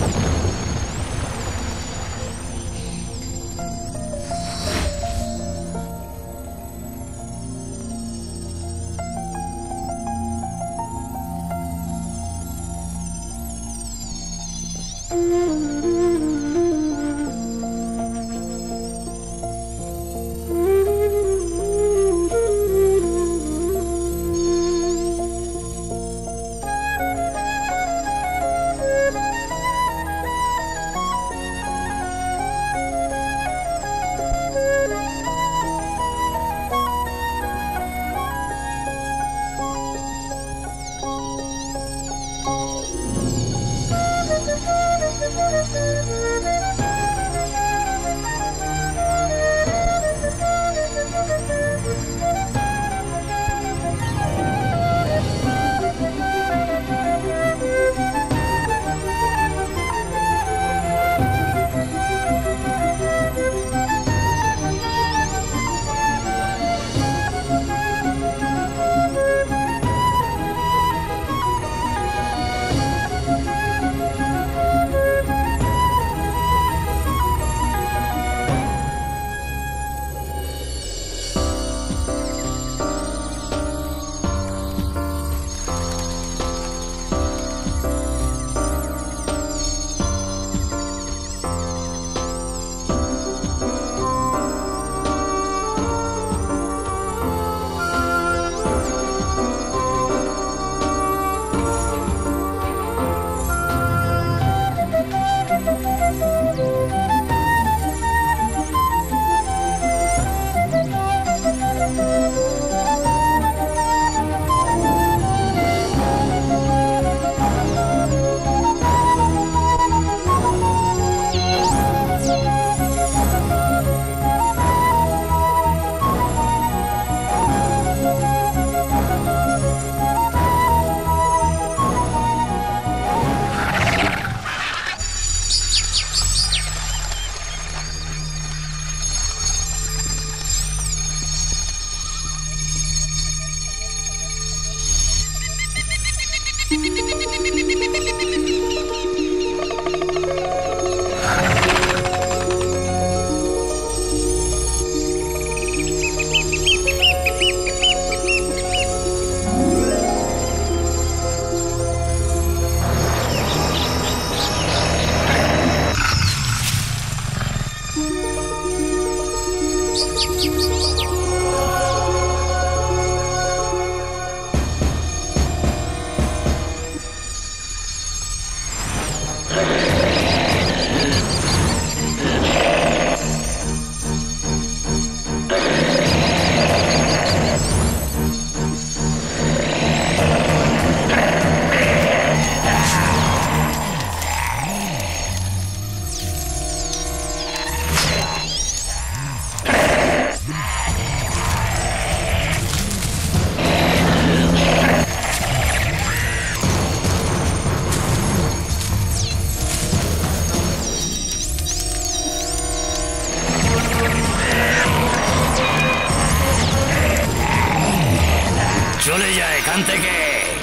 চলে যায় এখান থেকে।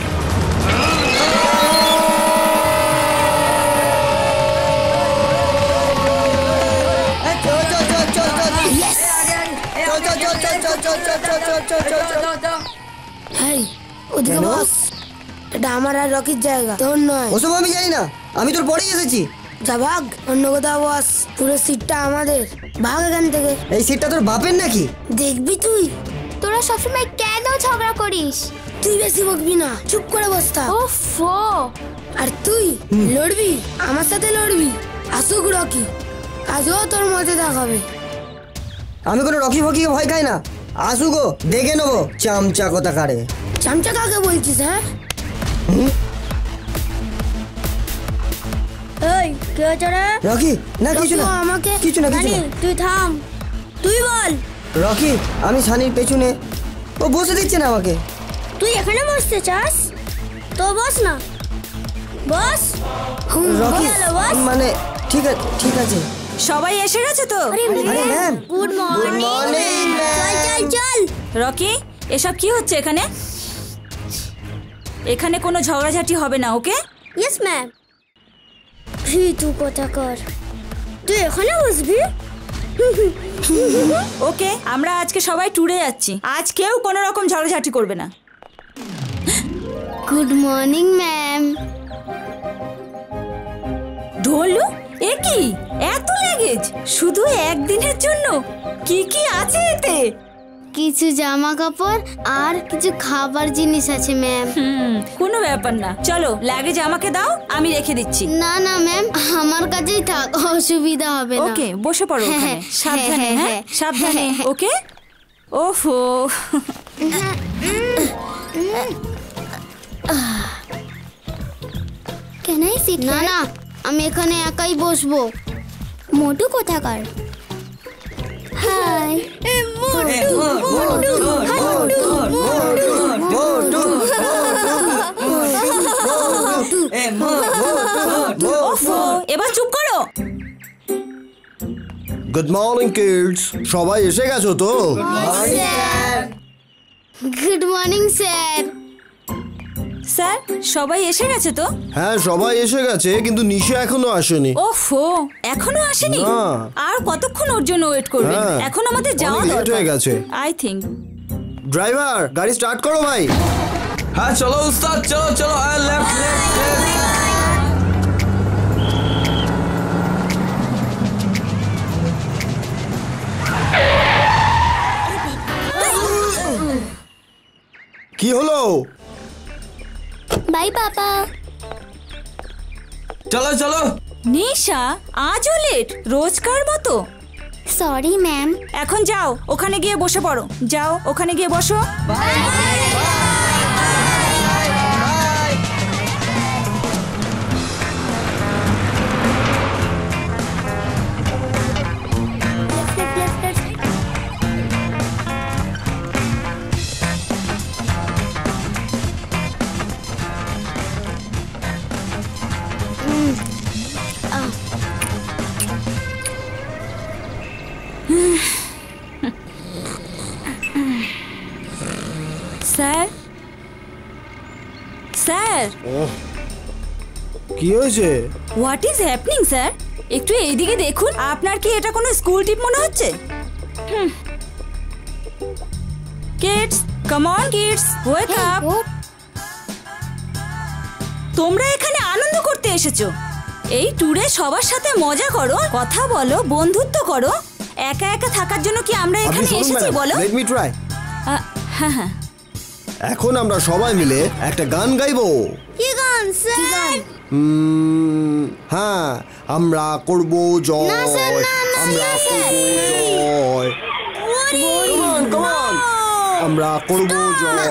ওদিকে বস, এটা আমার আর রকির জায়গা, তোর নয়। ওসব আমি জানি না, আমি তোর পরেই এসেছি। যা ভাগ, অন্য কোথাও বস, পুরো সিটটা আমাদের, ভাগ এখান থেকে। এই সিটটা তোর বাপের নাকি? দেখবি তুই। তোরা সবসময় কেন ঝগড়া করিস? তুই বেশি বকবি না, চুপ করে বস থাক। ওফো, আর তুই লড়বি, আমার সাথে লড়বি। আসুক রকি, আজও তোর মতে দেখাবে। আমি কোনো রকি ফকিকে ভয় খাই না, আসুক, দেখে নেবো চামচা কোথাকারে। চামচা কাকে বলছিস? হ্যাঁ, এই কে হচ্ছে রে? রকি না, কিছু না, আমাকে কিছু না, কিছু না। তুই থাম, তুই বল। রকি, আমি সানির পেছনে, ও বসে দিচ্ছে না আমাকে। তুই এখানে বসতে চাস তো বস না, বস। রকি মানে ঠিক আছে, ঠিক আছে। সবাই এসে গেছে তো? আরে ম্যাম, গুড মর্নিং। চল চল চল। রকি, এসব কি হচ্ছে এখানে? এখানে কোনো ঝগড়াঝাটি হবে না, ওকে? Yes ma'am. তুই কথা কর, তুই এখানে বসবি? ওকে, আমরা আজকে সবাই ট্যুরে যাচ্ছি। আজ কেউ কোনো রকম ঝগড়াঝাটি করবে না। Good morning ma'am. ঢোলু, এ কি এত লাগেজ শুধু একদিনের জন্য? কি কি আছে এতে? কিছু জামা কাপড় আর কিছু খাবার জিনিস আছে ম্যাম। কোনো ব্যাপার না, চলো লাগেজ আমাকে দাও, আমি রেখে দিচ্ছি। না না ম্যাম, আমার কাছেই থাক, অসুবিধা হবে না। ওকে, বসে পড়ো ওখানে। সাবধানে, হ্যাঁ সাবধানে। ওকে। ওফো, কেন সিট? না না, আমি এখানে একাই বসবো। মোটু কোথাকার? হাই ওফো, এবার চুপ করো। গুড মর্নিং কিডস, সবাই এসে গেছো তো? Good morning sir. স্যার, সবাই এসে গেছে তো? হ্যাঁ, সবাই এসে গেছে, কিন্তু নিশা এখনো আসেনি। ওফো, এখনো আসেনি? না। আর কতক্ষণ ওর জন্য ওয়েট করবে? হ্যাঁ, এখন আমাদের যাওয়া অনেক late হয়ে গেছে। I think. ড্রাইভার, গাড়ি স্টার্ট করো ভাই। हाँ चलो उस्ताद, चलो चलो लेफ्ट लेफ्ट। কি হলো? Bye papa. चलो चलो। নিশা, আজও লেট রোজকার মতো। Sorry ma'am. এখন যাও, ওখানে গিয়ে বসে পড়ো। যাও, ওখানে গিয়ে বসো। স্যার, স্যার, কি হয়েছে? What is happening sir? একটু এইদিকে দেখুন। আপনার কি এটা কোনো স্কুল ট্রিপ মনে হচ্ছে? Kids, come on kids, wake up. তোমরা এখানে আনন্দ করতে এসেছো। এই ট্যুরে সবার সাথে মজা করো, কথা বলো, বন্ধুত্ব করো। একা একা থাকার জন্য কি আমরা আপনি এখানে শুনুন এসেছি ম্যাডাম, বলো? Let me try. হ্যাঁ হ্যাঁ। এখন আমরা সবাই মিলে একটা গান গাইবো। কি গান স্যার? হ্যাঁ, আমরা করব জয়, না স্যার, না, না, আমরা না, স্যার। করব জয়। Come on, come on. আমরা করব জয়।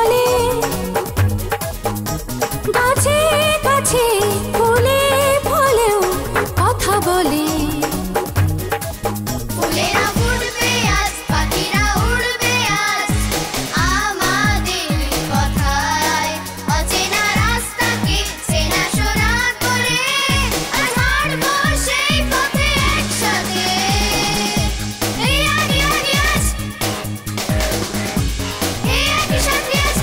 বলে গাছে গাছে ফুলে ফলেও কথা বলে ফুলেরা ফুটবে আজ পাখিরা উড়বে আজ আমাদের কথায় অচেনা রাস্তাকে চেনা শোনা করে আজ হাঁটবো সেই পথে একসাথে এই আগে আগে আজ এই একই সাথে আজ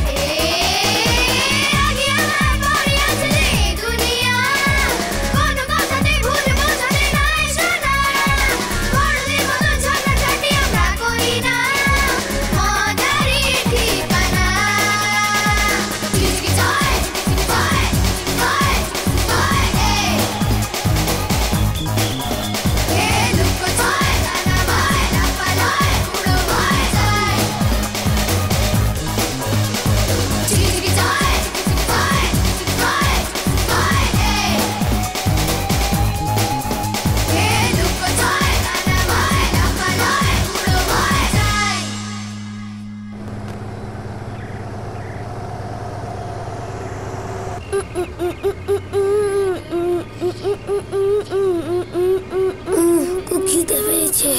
আগে আমার পরে আজ রে দুনিয়া কোনো কথাতে ভুল বোঝাতে নাই শোনা করলে মতো ঝগড়াঝাটি আমরা করি না মজারই ঠিকানা চিচকি চায় চায় চায় চায় এ লুকো চায় না ভাই না পালায় পুরো ভাই যায় চিচকি চায় চায় চায় চায় এ লুকো চায় না ভাই না পালায় পুরো ভাই যায় খুব খিদে পেয়েছে।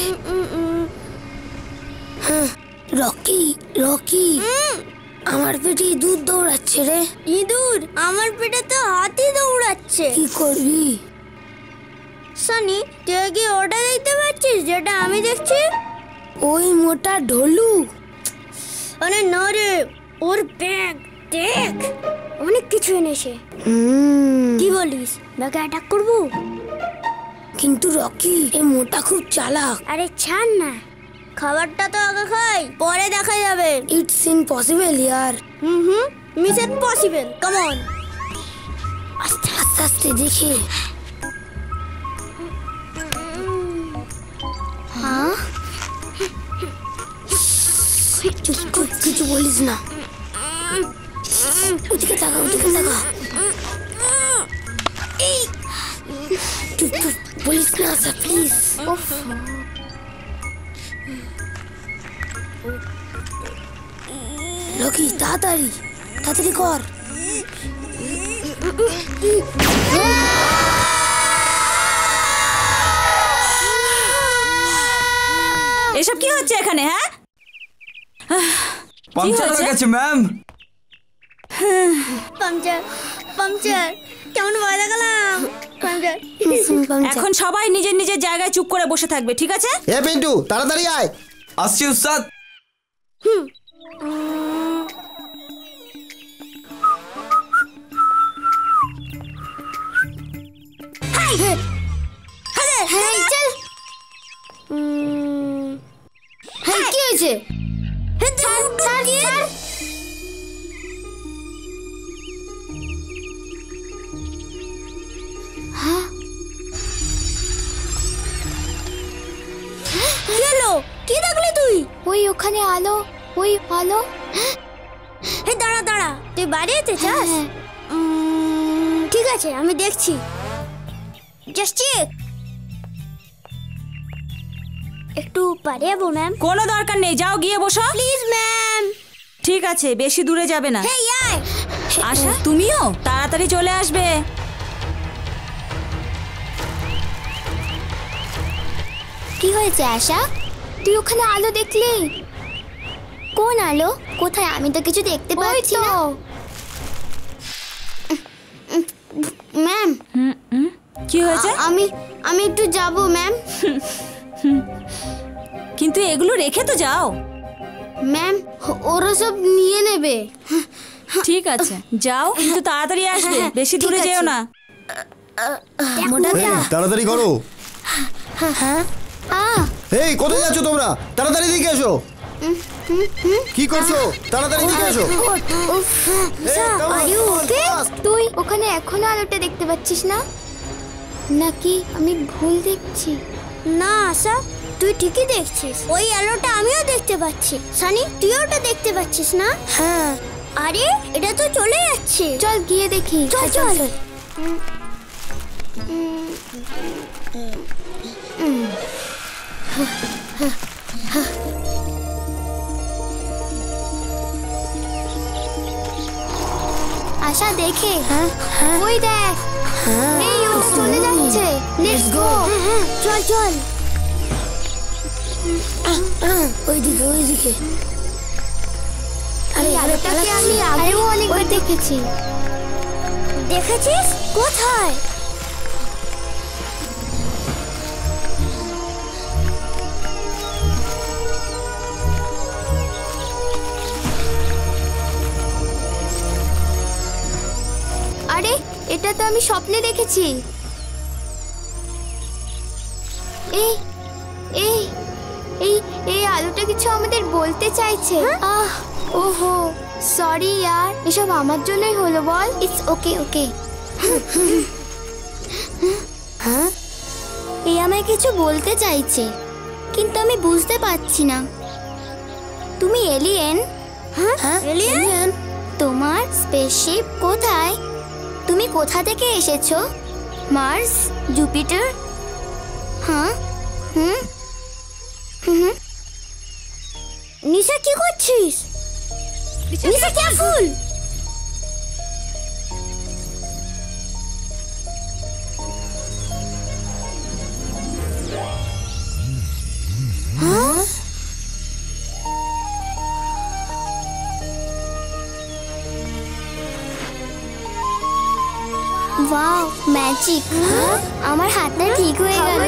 রকি রকি আমার পেটে ইঁদুর দৌড়াচ্ছে রে। ইঁদুর? আমার পেটে তো হাতি দৌড়াচ্ছে। কি করবি? সানি, তুই কি ওটা দেখতে পাচ্ছিস যেটা আমি দেখছি? ওই মোটা ঢোলু। আরে না রে, ওর ব্যাগ দেখ, অনেক কিছু এনেছে। কি বলিস, ব্যাগে অ্যাটাক করবো? কিন্তু রকি এই মোটা খুব চালাক। আরে ছাড় না, খাবারটা তো আগে খাই, পরে দেখা যাবে। ইটস ইম্পসিবল ইয়ার। Miss impossible, come on. আস্তে আস্তে আস্তে দেখে। হ্যাঁ, চুপ কর, কিছু বলিস না। ওদিকে তাকা, ওদিকে তাকা। চুপ চুপ, বলিস না স্যার প্লিজ। রকি তাড়াতাড়ি তাড়াতাড়ি কর। এসব কি হচ্ছে এখানে? হ্যাঁ, পাংচার হয়ে গেছে ম্যাম। পাংচার পাংচার, কেমন ভয় লাগালাম। পাংচার। এখন সবাই নিজের নিজের জায়গায় চুপ করে বসে থাকবে, ঠিক আছে? এ পিন্টু তাড়াতাড়ি আয়। আসছি উস্তাদ। কি হয়েছে? কি দেখলি তুই? ওই ওখানে আলো, ওই আলো। হে দাঁড়া দাঁড়া, তুই বাড়িতে যাস? ঠিক আছে, আমি দেখছি। Just check. একটু পারে যাবো ম্যাম? কোনো দরকার নেই, যাও গিয়ে বসো। Please ma'am. ঠিক আছে, বেশি দূরে যাবে না। হেই আয়। আশা, তুমিও তাড়াতাড়ি চলে আসবে। কি হয়েছে আশা? তুই ওখানে আলো দেখলি? কোন আলো? কোথায়? আমি তো কিছু দেখতে পাচ্ছি না। ম্যাম, কি হয়েছে? আমি একটু যাব ম্যাম। কিন্তু এগুলো রেখে তো যাও। ম্যাম, ওরা সব নিয়ে নেবে। ঠিক আছে, যাও, কিন্তু তাড়াতাড়ি আসবে, বেশি দূরে যেও না। তাড়াতাড়ি করো। এই কোথায় যাচ্ছ তোমরা? তাড়াতাড়ি দিকে এসো। কি করছো? তাড়াতাড়ি দিকে এসো। তুই ওখানে এখনো আলোটা দেখতে পাচ্ছিস না? নাকি আমি ভুল দেখছি? না আশা, তুই ঠিকই দেখছিস। ওই আলোটা আমিও দেখতে পাচ্ছি। সানি, তুই ওটা দেখতে পাচ্ছিস না? হ্যাঁ। আরে, এটা তো চলে যাচ্ছে। চল গিয়ে দেখি। চল চল। আশা দেখে ওই দেখ এই ও চলে যাচ্ছে লেটস গো চল চল ওইদিকে আরে আলোটাকে আমি আগেও অনেকবার দেখেছি দেখেছিস কোথায় আরে এটা তো আমি স্বপ্নে দেখেছি এই এই এই এই আলোটা কিছু আমাদের বলতে চাইছে ওহো সরি यार এসব আমার জন্যই হলো বল ইটস ওকে ওকে হ্যাঁ এই আমায় কিছু বলতে চাইছে কিন্তু আমি বুঝতে পারছি না তুমি এলিয়েন হ্যাঁ এলিয়েন তোমার স্পেসশিপ কোথায় তুমি কোথা থেকে এসেছো মার্স জুপিটার হ্যাঁ নিশা কি করছিস নিশা কেয়ারফুল হ্যাঁ ওয়াও ম্যাজিক আমার হাতটা ঠিক হয়ে গেল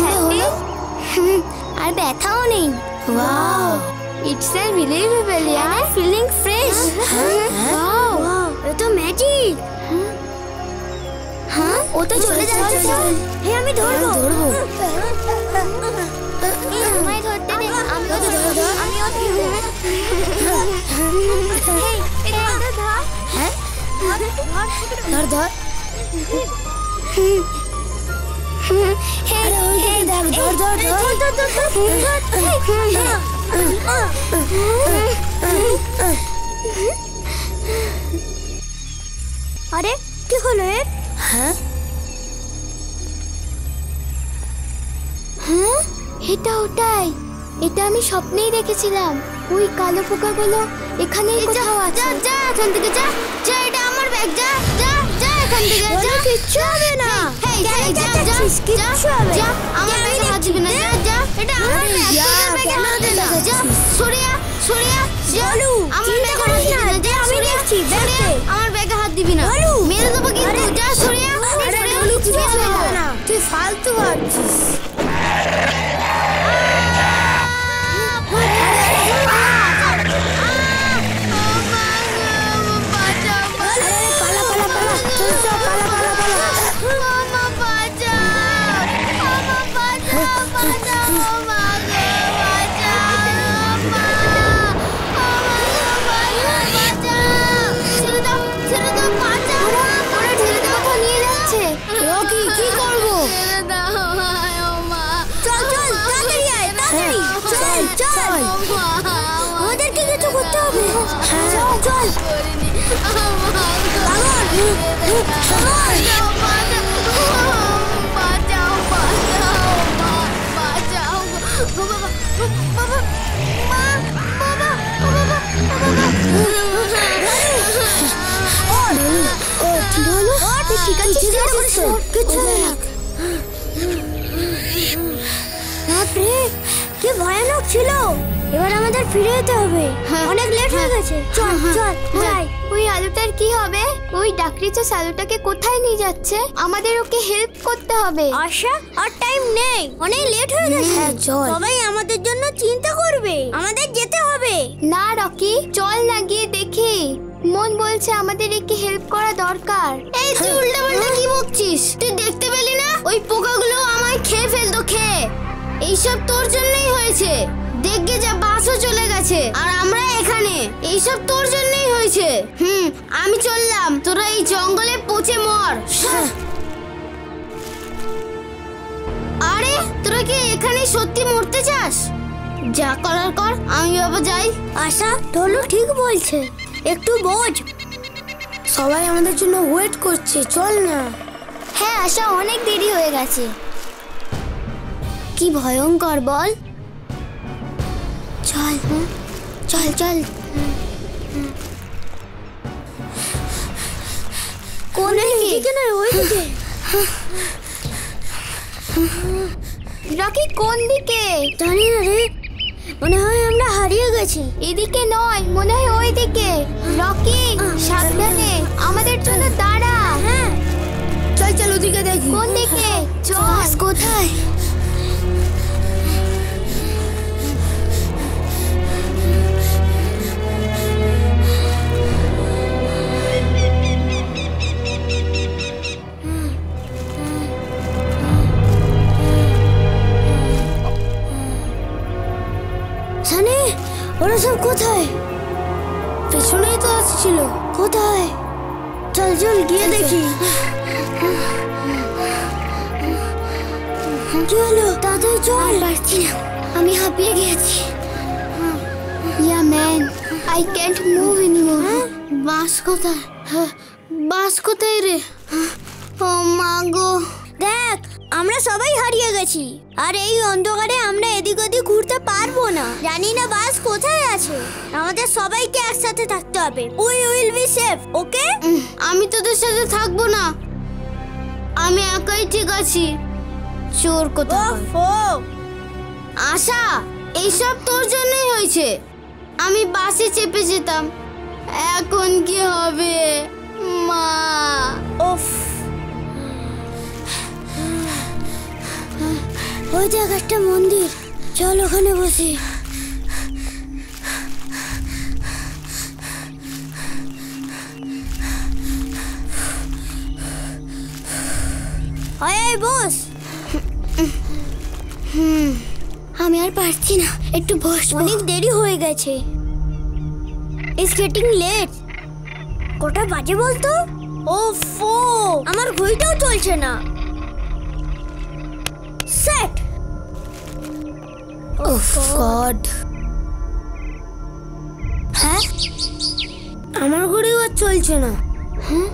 আর ব্যথাও নেই ওয়াও ইটস আনবিলিভেবল यार ফিলিং ফ্রেশ ওয়াও এটা তো ম্যাজিক হ্যাঁ ও তো চলে যাচ্ছে হে আমি ধরবো আমায় ধরতে দে আমি ওকে হেই এটা ধর হ্যাঁ ধর ধর আরে কি হলো এর হ্যাঁ হ্যাঁ এটা ওটাই এটা আমি স্বপ্নেই দেখেছিলাম ওই কালো পোকাগুলো এখানেই কোথাও আছে যা এখান থেকে যা যা এটা আমার ব্যাগ যা যা যা এখান থেকে যা কিচ্ছু হবে না হেই যা যা কিচ্ছু হবে যা আমার ব্যাগে হাত দিবি না যা যা এটা আমার ব্যাগ তোর ব্যাগে হাত দে না যা সরিয়া বলু আমার ব্যাগে হাত দিবি না যা আমি দেখছি ব্যাগে আমার ব্যাগে হাত দিবি না মেরে দেবো কিন্তু যা সরিয়া আরে বলু কিছু হবে না তুই ফালতু ভাবছিস আমাদেরকে কিছু করতে হবে চল ঠিক আছে কি ভয়ানক ছিল এবার আমাদের ফিরে যেতে হবে অনেক লেট হয়ে গেছে চল চল যাই ওই আলুটার কি হবে ওই ডাকরিচা আলুটাকে কোথায় নিয়ে যাচ্ছে আমাদের ওকে হেল্প করতে হবে আশা আর টাইম নেই অনেক লেট হয়ে গেছে চল সবাই আমাদের জন্য চিন্তা করবে আমাদের যেতে হবে না রকি চল না গিয়ে দেখি মন বলছে আমাদের একে হেল্প করা দরকার এই তুই উল্টাপাল্টা কি বকছিস তুই দেখতে পেলি না ওই পোকাগুলো আমায় খেয়ে ফেলতো খেয়ে এইসব তোর জন্যই হয়েছে দেখগে যা বাসও চলে গেছে আর আমরা এখানে এইসব তোর জন্যই হয়েছে আমি চললাম তোরা এই জঙ্গলে পচে মর আরে তোরা কি এখানে সত্যি মরতে চাস যা করার কর আমি বাবা যাই আশা ঢোলু ঠিক বলছে একটু বোঝ সবাই আমাদের জন্য ওয়েট করছে চল না হ্যাঁ আশা অনেক দেরি হয়ে গেছে কি ভয়ঙ্কর বল চল চল চল কোন দিকে? না ওইদিকে। রকি কোন দিকে? জানি না রে, মনে হয় আমরা হারিয়ে গেছি। এদিকে নয়, মনে হয় ওইদিকে। রকি সাবধানে, আমাদের জন্য দাঁড়া। হ্যাঁ চল চল ওদিকে দেখি। কোন দিকে? চল। কোথায়? সানি, ওরা সব কোথায়? পেছনেই তো আসছিল। কোথায়? চল চল গিয়ে দেখি। কি হলো? তাড়াতাড়ি চল। পারছি না, আমি হাঁপিয়ে গেছি। Yeah man, I can't move anymore. Bus কোথায়? বাস কোথায় রে? ও মা গো, দেখ আমরা সবাই হারিয়ে গেছি। আর এই অন্ধকারে আমরা এদিক ওদিক ঘুরতে পারবো না। জানি না বাস কোথায় আছে। আমাদের সবাইকে একসাথে থাকতে হবে। We will be safe, okay? আমি তোদের সাথে থাকবো না, আমি একাই ঠিক আছি। চোর কোথায়? আশা, এইসব তোর জন্যই হয়েছে। আমি বাসে চেপে যেতাম, এখন কি হবে মা? ওফ, ওই দেখ একটা মন্দির, চল ওখানে বসি। আয় বস। আমি আর পারছি না, একটু বস। অনেক দেরি হয়ে গেছে। It's getting late. কটা বাজে বলতো? ওফো, আমার ঘড়িটাও চলছে না। সেট। Oh God. হ্যাঁ, আমার ঘড়িও আর চলছে না। হ্যাঁ,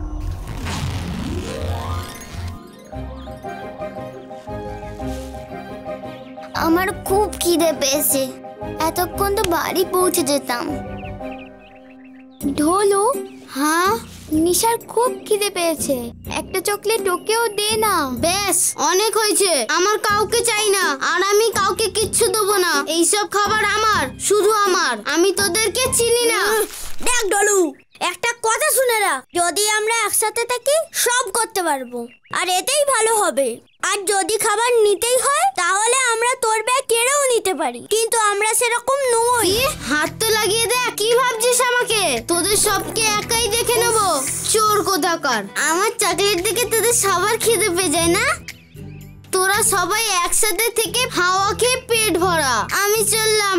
আমার খুব খিদে পেয়েছে। এতক্ষণ তো বাড়ি পৌঁছে যেতাম। ঢোলু, হ্যাঁ নিশার খুব খিদে পেয়েছে, একটা চকলেট ওকেও দে না। বেশ, অনেক হয়েছে। আমার কাউকে চাই না, আর আমি কাউকে কিচ্ছু দেবো না। এইসব খাবার আমার, শুধু আমার। আমি তোদেরকে চিনি না। দেখ ডলু, একটা কথা শুনে রাখ, যদি আমরা একসাথে থাকি সব করতে পারবো, আর এতেই ভালো হবে। আর যদি খাবার নিতেই হয় তাহলে আমরা তোর ব্যাগ কেড়েও নিতে পারি, কিন্তু আমরা সেরকম নই। হাত তো লাগিয়ে দেখ, কি ভাবছিস আমাকে? তোদের সবকে একাই দেখে নেবো, চোর কোথাকার। আমার চকলেট দেখে তোদের সবার খিদে পেয়ে যায় না? তোরা সবাই একসাথে থেকে হাওয়া খেয়ে পেট ভরা। আমি চললাম।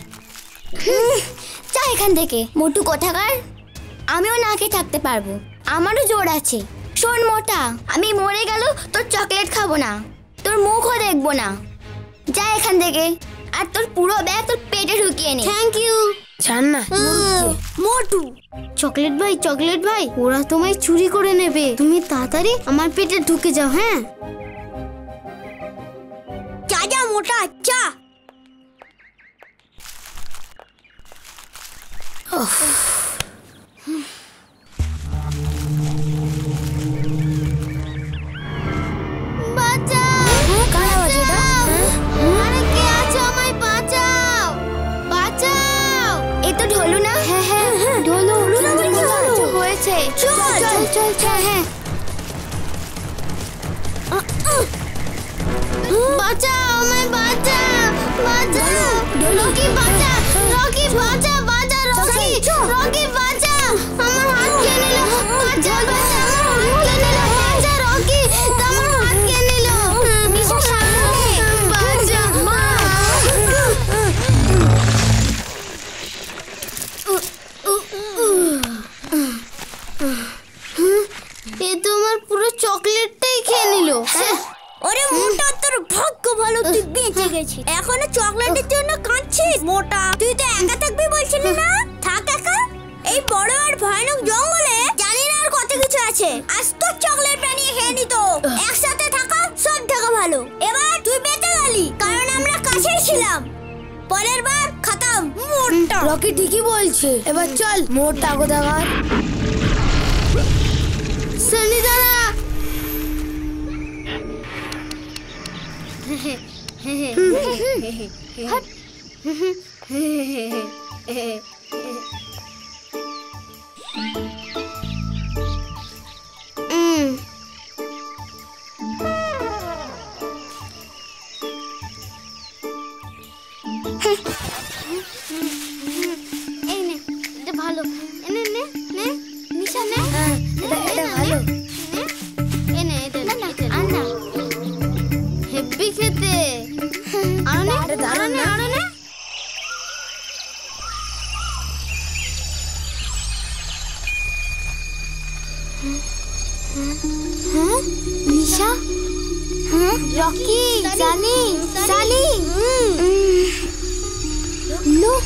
যা এখান থেকে মোটু কোথাকার। আমিও না খেয়ে থাকতে পারবো, আমারও জোর আছে। শোন মোটা, আমি মরে গেল তোর চকলেট খাবো না, তোর মুখও দেখবো না। যা এখান থেকে, আর তোর পুরো ব্যাগ তোর পেটে ঢুকিয়ে নে। Thank you. জান না মোটু। চকলেট ভাই, চকলেট ভাই, ওরা তোমায় চুরি করে নেবে। তুমি তাড়াতাড়ি আমার পেটে ঢুকে যাও। হ্যাঁ, যা যা মোটা, যা। আরে কে আছো? আমায় বাঁচাও, বাঁচাও। এ তো ঢোলু না? হ্যাঁ হ্যাঁ ঢোলু। কিছু হয়েছে, চল চল চল চল। হ্যাঁ, বাঁচাও, আমায় বাঁচাও, বাঁচাও। রকি বাঁচা, রকি বাঁচা, বাঁচা রকি, রকি বাঁচা। আমার হাত খেয়ে নিল, বাঁচা বাঁচা, আমার হাত খেয়ে নিল, বাঁচা রকি, আমার হাত খেয়ে নিল। নিশা সামনে বাঁচা মা। এ তো আমার পুরো চকলেটটাই খেয়ে নিল। ওরে মোটা, তোর ভাগ্য ভালো, তুই বেঁচে গেছিস। এখনো চকলেটের জন্য কাঁদছিস? মোটা, তুই তো একা থাকবি বলছিলি না? থাক একা। এই বড় আর ভয়ানক জঙ্গলে জানি না আর কত কিছু আছে। আজ তো চকলেট বানিয়ে খেয়ে নিত। একসাথে থাকা সব থেকে ভালো। এবার তুই বেঁচে গেলি, কারণ আমরা কাছেই ছিলাম। পরের বার খতম। মোটা রকি ঠিকই বলছে। এবার চল মোটা কোথাকার। সানি দাঁড়া। এই নে, এটা ভালো। নে নে নে, নিশা নে। এটা ভালো। এই নে, এটা না না, আর না। হেব্বি খেতে। আরো নে, আরো নে, আরো নে। হ্যাঁ নিশা, হ্যাঁ রকি, সানি, সালি, লুক।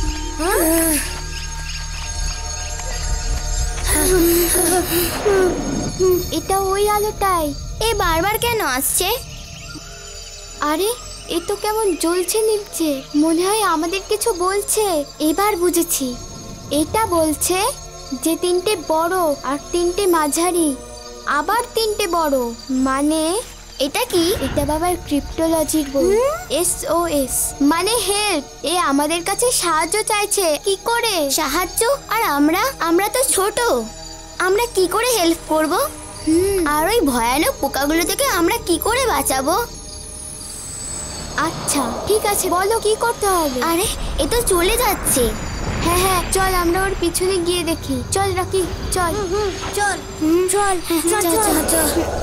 এটা ওই আলোটাই। এ বারবার কেন আসছে? আরে এ তো কেমন জ্বলছে নিভছে, মনে হয় আমাদের কিছু বলছে। এবার বুঝেছি, এটা বলছে যে 3টে বড় আর 3টে মাঝারি, আবার 3টে বড়। মানে এটা কি? এটা বাবার ক্রিপ্টোলজির বই। SOS মানে হেল্প। এ আমাদের কাছে সাহায্য চাইছে। কি করে সাহায্য? আর আমরা তো ছোট, আমরা কি করে হেল্প করব? আর ওই ভয়ানক পোকাগুলো থেকে আমরা কি করে বাঁচাবো? আচ্ছা ঠিক আছে, বলো কি করতে হবে? আরে এ তো চলে যাচ্ছে। হ্যাঁ হ্যাঁ, চল আমরা ওর পিছনে গিয়ে দেখি। চল রকি, চল চল চল চল চল।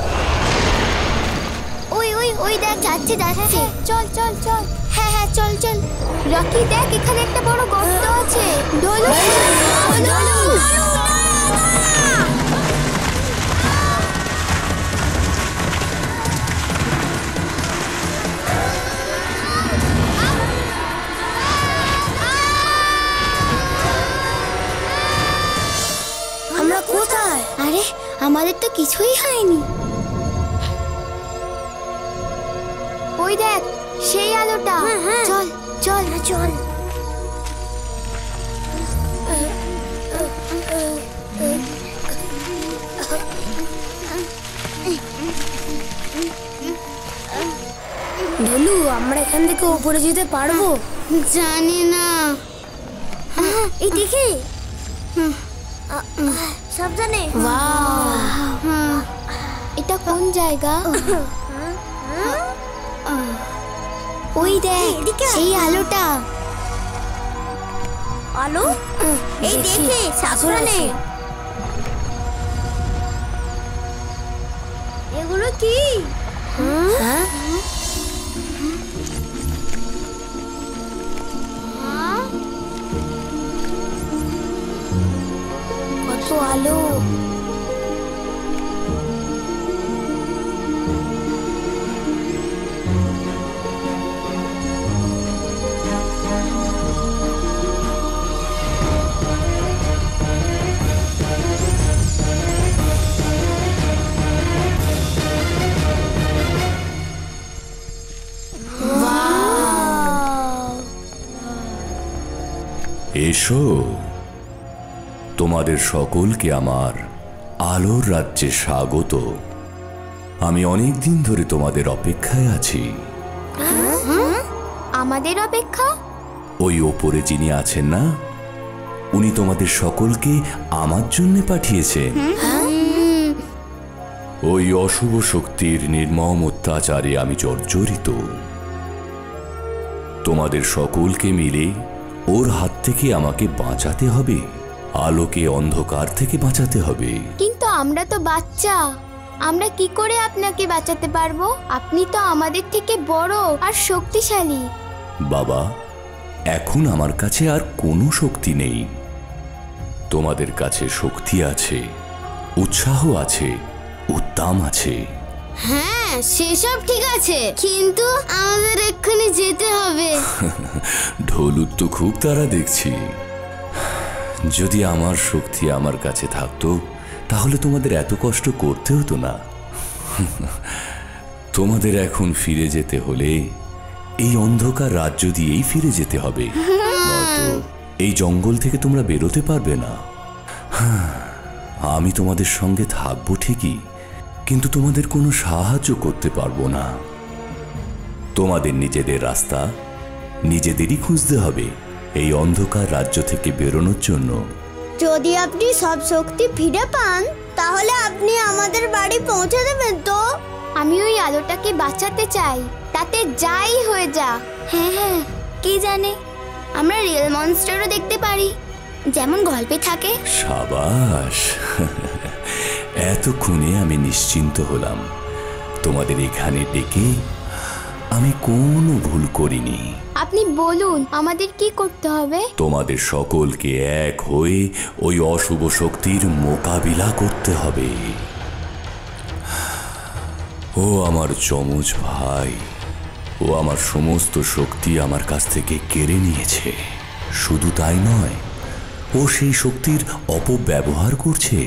ওই ওই ওই দেখ, যাচ্ছে যাচ্ছে। চল চল চল। হ্যাঁ হ্যাঁ চল চল। রকি দেখ, এখানে একটা বড় গর্ত আছে। ডলু ডলু। আমরা কোথায়? আরে আমাদের তো কিছুই হয়নি। ওই দেখ সেই আলোটা। চল চল চল। ঢোলু, আমরা এখান থেকে উপরে যেতে পারবো? জানি না। এই দেখে, সাবধানে। এটা কোন জায়গা? ওই দেখ সেই আলোটা। আলো? এই দেখে, সাবধানে। এগুলো কি? কত আলো! এসো, তোমাদের সকলকে আমার আলোর রাজ্যে স্বাগত। আমি অনেক দিন ধরে তোমাদের অপেক্ষায় আছি। আমাদের অপেক্ষা? ওই ওপরে যিনি আছেন না, উনি তোমাদের সকলকে আমার জন্য পাঠিয়েছেন। ওই অশুভ শক্তির নির্মম অত্যাচারে আমি জর্জরিত। তোমাদের সকলকে মিলে ওর হাত থেকে আমাকে বাঁচাতে হবে, আলোকে অন্ধকার থেকে বাঁচাতে হবে। কিন্তু আমরা তো বাচ্চা, আমরা কি করে আপনাকে বাঁচাতে পারবো? আপনি তো আমাদের থেকে বড় আর শক্তিশালী। বাবা, এখন আমার কাছে আর কোনো শক্তি নেই। তোমাদের কাছে শক্তি আছে, উৎসাহ আছে, উদ্দাম আছে। হ্যাঁ সেসব ঠিক আছে, কিন্তু আমাদের এক্ষুনি যেতে হবে। ঢোলুর তো খুব তারা দেখছি। যদি আমার শক্তি আমার কাছে থাকতো তাহলে তোমাদের এত কষ্ট করতে হতো না। তোমাদের এখন ফিরে যেতে হলে এই অন্ধকার রাজ্য দিয়েই ফিরে যেতে হবে, নয়তো এই জঙ্গল থেকে তোমরা বেরোতে পারবে না। আমি তোমাদের সঙ্গে থাকবো ঠিকই, কিন্তু তোমাদের কোনো সাহায্য করতে পারবো না। তোমাদের নিজেদের রাস্তা নিজেদেরই খুঁজতে হবে এই অন্ধকার রাজ্য থেকে বেরোনোর জন্য। যদি আপনি সব শক্তি ফিরে পান তাহলে আপনি আমাদের বাড়ি পৌঁছে দেবেন তো? আমি ওই আলোটাকে বাঁচাতে চাই, তাতে যাই হয়ে যা। হ্যাঁ হ্যাঁ, কে জানে আমরা রিয়েল মনস্টারও দেখতে পারি, যেমন গল্পে থাকে। সাবাস, এতক্ষণে আমি নিশ্চিন্ত হলাম। তোমাদের এখানে ডেকে আমি কোনো ভুল করিনি। আপনি বলুন আমাদের কি করতে হবে? তোমাদের সকলকে এক হয়ে ওই অশুভ শক্তির মোকাবিলা করতে হবে। ও আমার যমজ ভাই, ও আমার সমস্ত শক্তি আমার কাছ থেকে কেড়ে নিয়েছে। শুধু তাই নয়, ও সেই শক্তির অপব্যবহার করছে।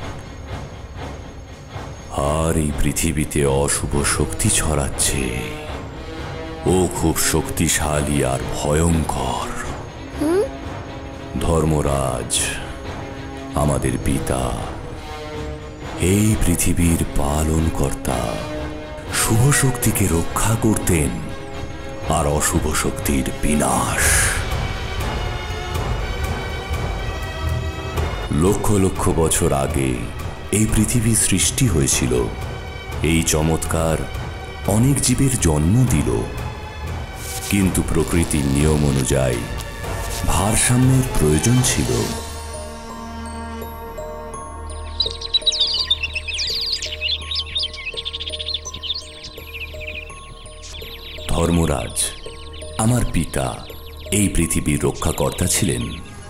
আর এই পৃথিবীতে অশুভ শক্তি ছড়াচ্ছে। ও খুব শক্তিশালী আর ভয়ঙ্কর। ধর্মরাজ, আমাদের পিতা, এই পৃথিবীর পালনকর্তা, শুভ শক্তিকে রক্ষা করতেন আর অশুভ শক্তির বিনাশ। লক্ষ লক্ষ বছর আগে এই পৃথিবী সৃষ্টি হয়েছিল। এই চমৎকার অনেক জীবের জন্ম দিল, কিন্তু প্রকৃতির নিয়ম অনুযায়ী ভারসাম্যের প্রয়োজন ছিল। ধর্মরাজ, আমার পিতা, এই পৃথিবীর রক্ষাকর্তা ছিলেন।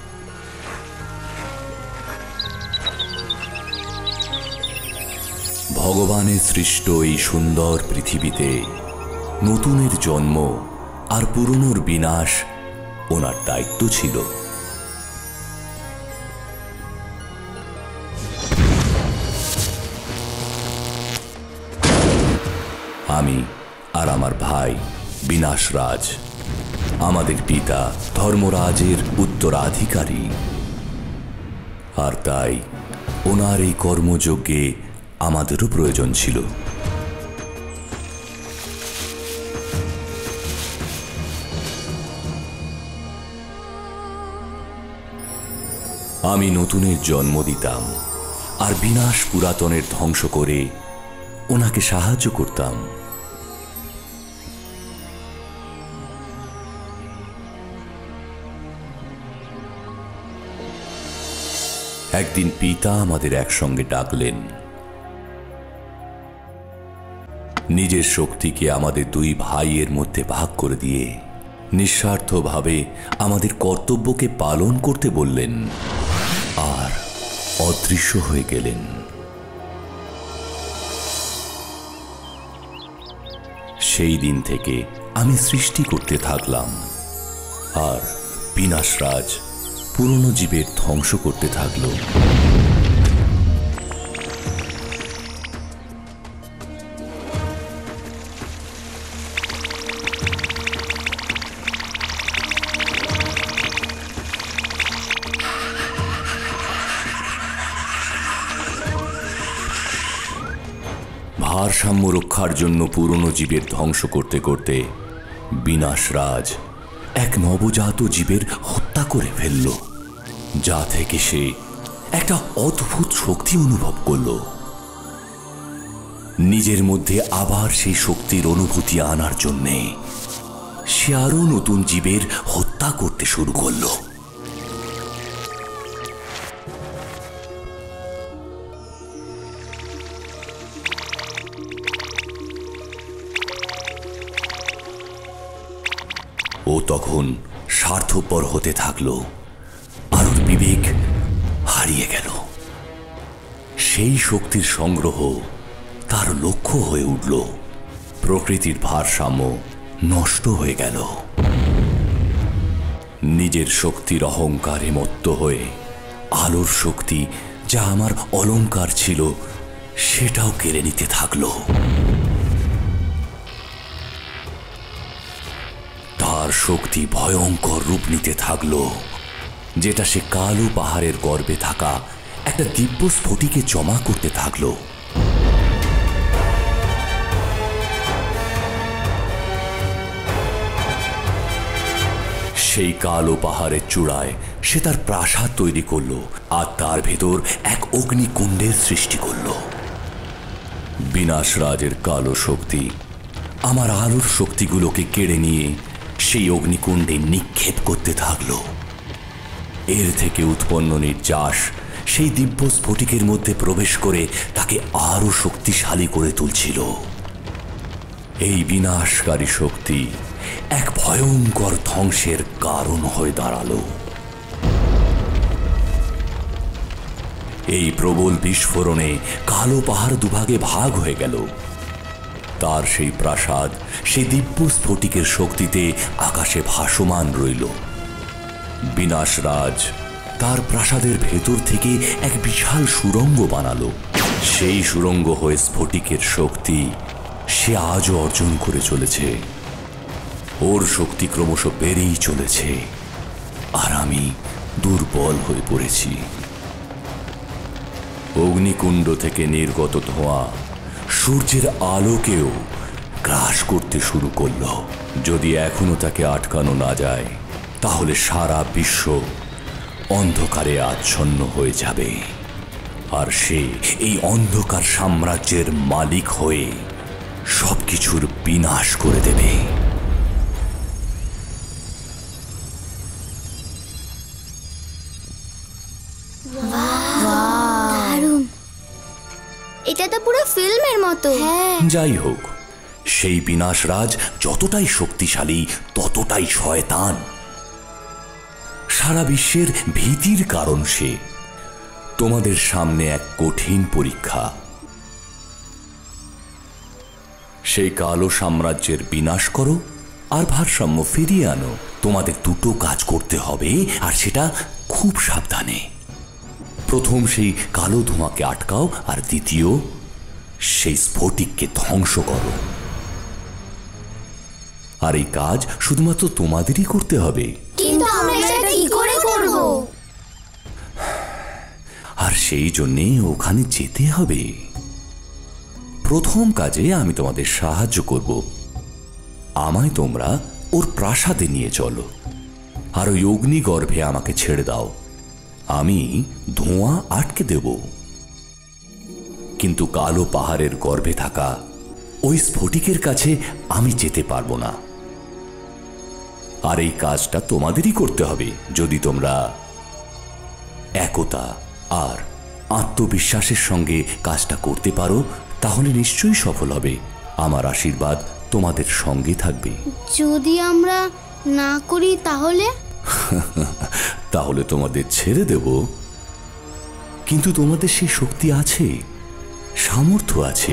ভগবানের সৃষ্ট এই সুন্দর পৃথিবীতে নতুনের জন্ম আর পুরনোর বিনাশ ওনার দায়িত্ব ছিল। আমি আর আমার ভাই বিনাশরাজ আমাদের পিতা ধর্মরাজের উত্তরাধিকারী, আর তাই ওনার এই কর্মযজ্ঞে আমাদেরও প্রয়োজন ছিল। আমি নতুনের জন্ম দিতাম আর বিনাশ পুরাতনের ধ্বংস করে ওনাকে সাহায্য করতাম। একদিন পিতা আমাদের একসঙ্গে ডাকলেন। নিজের শক্তিকে আমাদের দুই ভাইয়ের মধ্যে ভাগ করে দিয়ে নিঃস্বার্থভাবে আমাদের কর্তব্যকে পালন করতে বললেন আর অদৃশ্য হয়ে গেলেন। সেই দিন থেকে আমি সৃষ্টি করতে থাকলাম আর বিনাশরাজ পুরনো জীবের ধ্বংস করতে থাকল। ভারসাম্য রক্ষার জন্য পুরনো জীবের ধ্বংস করতে করতে বিনাশরাজ এক নবজাত জীবের হত্যা করে ফেলল, যা থেকে সে একটা অদ্ভুত শক্তি অনুভব করল। নিজের মধ্যে আবার সেই শক্তির অনুভূতি আনার জন্যে সে আরো নতুন জীবের হত্যা করতে শুরু করল। ও তখন স্বার্থপর হতে থাকলো আর ওর বিবেক হারিয়ে গেল। সেই শক্তির সংগ্রহ তার লক্ষ্য হয়ে উঠল। প্রকৃতির ভারসাম্য নষ্ট হয়ে গেল। নিজের শক্তির অহংকারে মত্ত হয়ে আলোর শক্তি, যা আমার অলংকার ছিল, সেটাও কেড়ে নিতে থাকলো। তার শক্তি ভয়ঙ্কর রূপ নিতে থাকলো, যেটা সে কালো পাহাড়ের গর্ভে থাকা একটা দিব্য স্ফটিকে জমা করতে থাকলো। সেই কালো পাহাড়ের চূড়ায় সে তার প্রাসাদ তৈরি করলো আর তার ভেতর এক অগ্নিকুণ্ডের সৃষ্টি করলো। বিনাশরাজের কালো শক্তি আমার আলোর শক্তিগুলোকে কেড়ে নিয়ে সেই অগ্নিকুণ্ডে নিক্ষেপ করতে থাকলো। এর থেকে উৎপন্ন নির্যাস সেই দিব্য স্ফটিকের মধ্যে প্রবেশ করে তাকে আরো শক্তিশালী করে তুলছিল। এই বিনাশকারী শক্তি এক ভয়ঙ্কর ধ্বংসের কারণ হয়ে দাঁড়ালো। এই প্রবল বিস্ফোরণে কালো পাহাড় দুভাগে ভাগ হয়ে গেল। তার সেই প্রাসাদ সেই দিব্য স্ফটিকের শক্তিতে আকাশে ভাসমান রইল। বিনাশরাজ তার প্রাসাদের ভেতর থেকে এক বিশাল সুড়ঙ্গ বানালো। সেই সুড়ঙ্গ হয়ে স্ফটিকের শক্তি সে আজও অর্জন করে চলেছে। ওর শক্তি ক্রমশ বেড়েই চলেছে আর আমি দুর্বল হয়ে পড়েছি। অগ্নিকুণ্ড থেকে নির্গত ধোঁয়া সূর্যের আলোকেও গ্রাস করতে শুরু করলো। যদি এখনো তাকে আটকানো না যায় তাহলে সারা বিশ্ব অন্ধকারে আচ্ছন্ন হয়ে যাবে আর সে এই অন্ধকার সাম্রাজ্যের মালিক হয়ে সবকিছুর বিনাশ করে দেবে। এটা তো পুরো ফিল্মের মতো। যাই হোক, সেই বিনাশরাজ যতটাই শক্তিশালী ততটাই শয়তান। সারা বিশ্বের ভীতির কারণ সে। তোমাদের সামনে এক কঠিন পরীক্ষা। সেই কালো সাম্রাজ্যের বিনাশ করো আর ভারসাম্য ফিরিয়ে আনো। তোমাদের দুটো কাজ করতে হবে আর সেটা খুব সাবধানে। প্রথম সেই কালো ধোঁয়াকে আটকাও আর দ্বিতীয় সেই স্ফটিককে ধ্বংস করো। আর এই কাজ শুধুমাত্র তোমাদেরই করতে হবে। কিন্তু আমরা এটা কি করে করব? আর সেই জন্যে ওখানে যেতে হবে। প্রথম কাজে আমি তোমাদের সাহায্য করব। আমায় তোমরা ওর প্রাসাদে নিয়ে চলো আর ওই অগ্নিগর্ভে আমাকে ছেড়ে দাও। আমি ধোঁয়া আটকে দেব, কিন্তু কালো পাহাড়ের গর্ভে থাকা ওই স্ফটিকের কাছে আমি যেতে পারবো না। আর এই কাজটা তোমাদেরই করতে হবে। যদি তোমরা একতা আর আত্মবিশ্বাসের সঙ্গে কাজটা করতে পারো তাহলে নিশ্চয়ই সফল হবে। আমার আশীর্বাদ তোমাদের সঙ্গে থাকবে। যদি আমরা না করি তাহলে? তাহলে তোমাদের ছেড়ে দেব। কিন্তু তোমাদের সেই শক্তি আছে, সামর্থ্য আছে।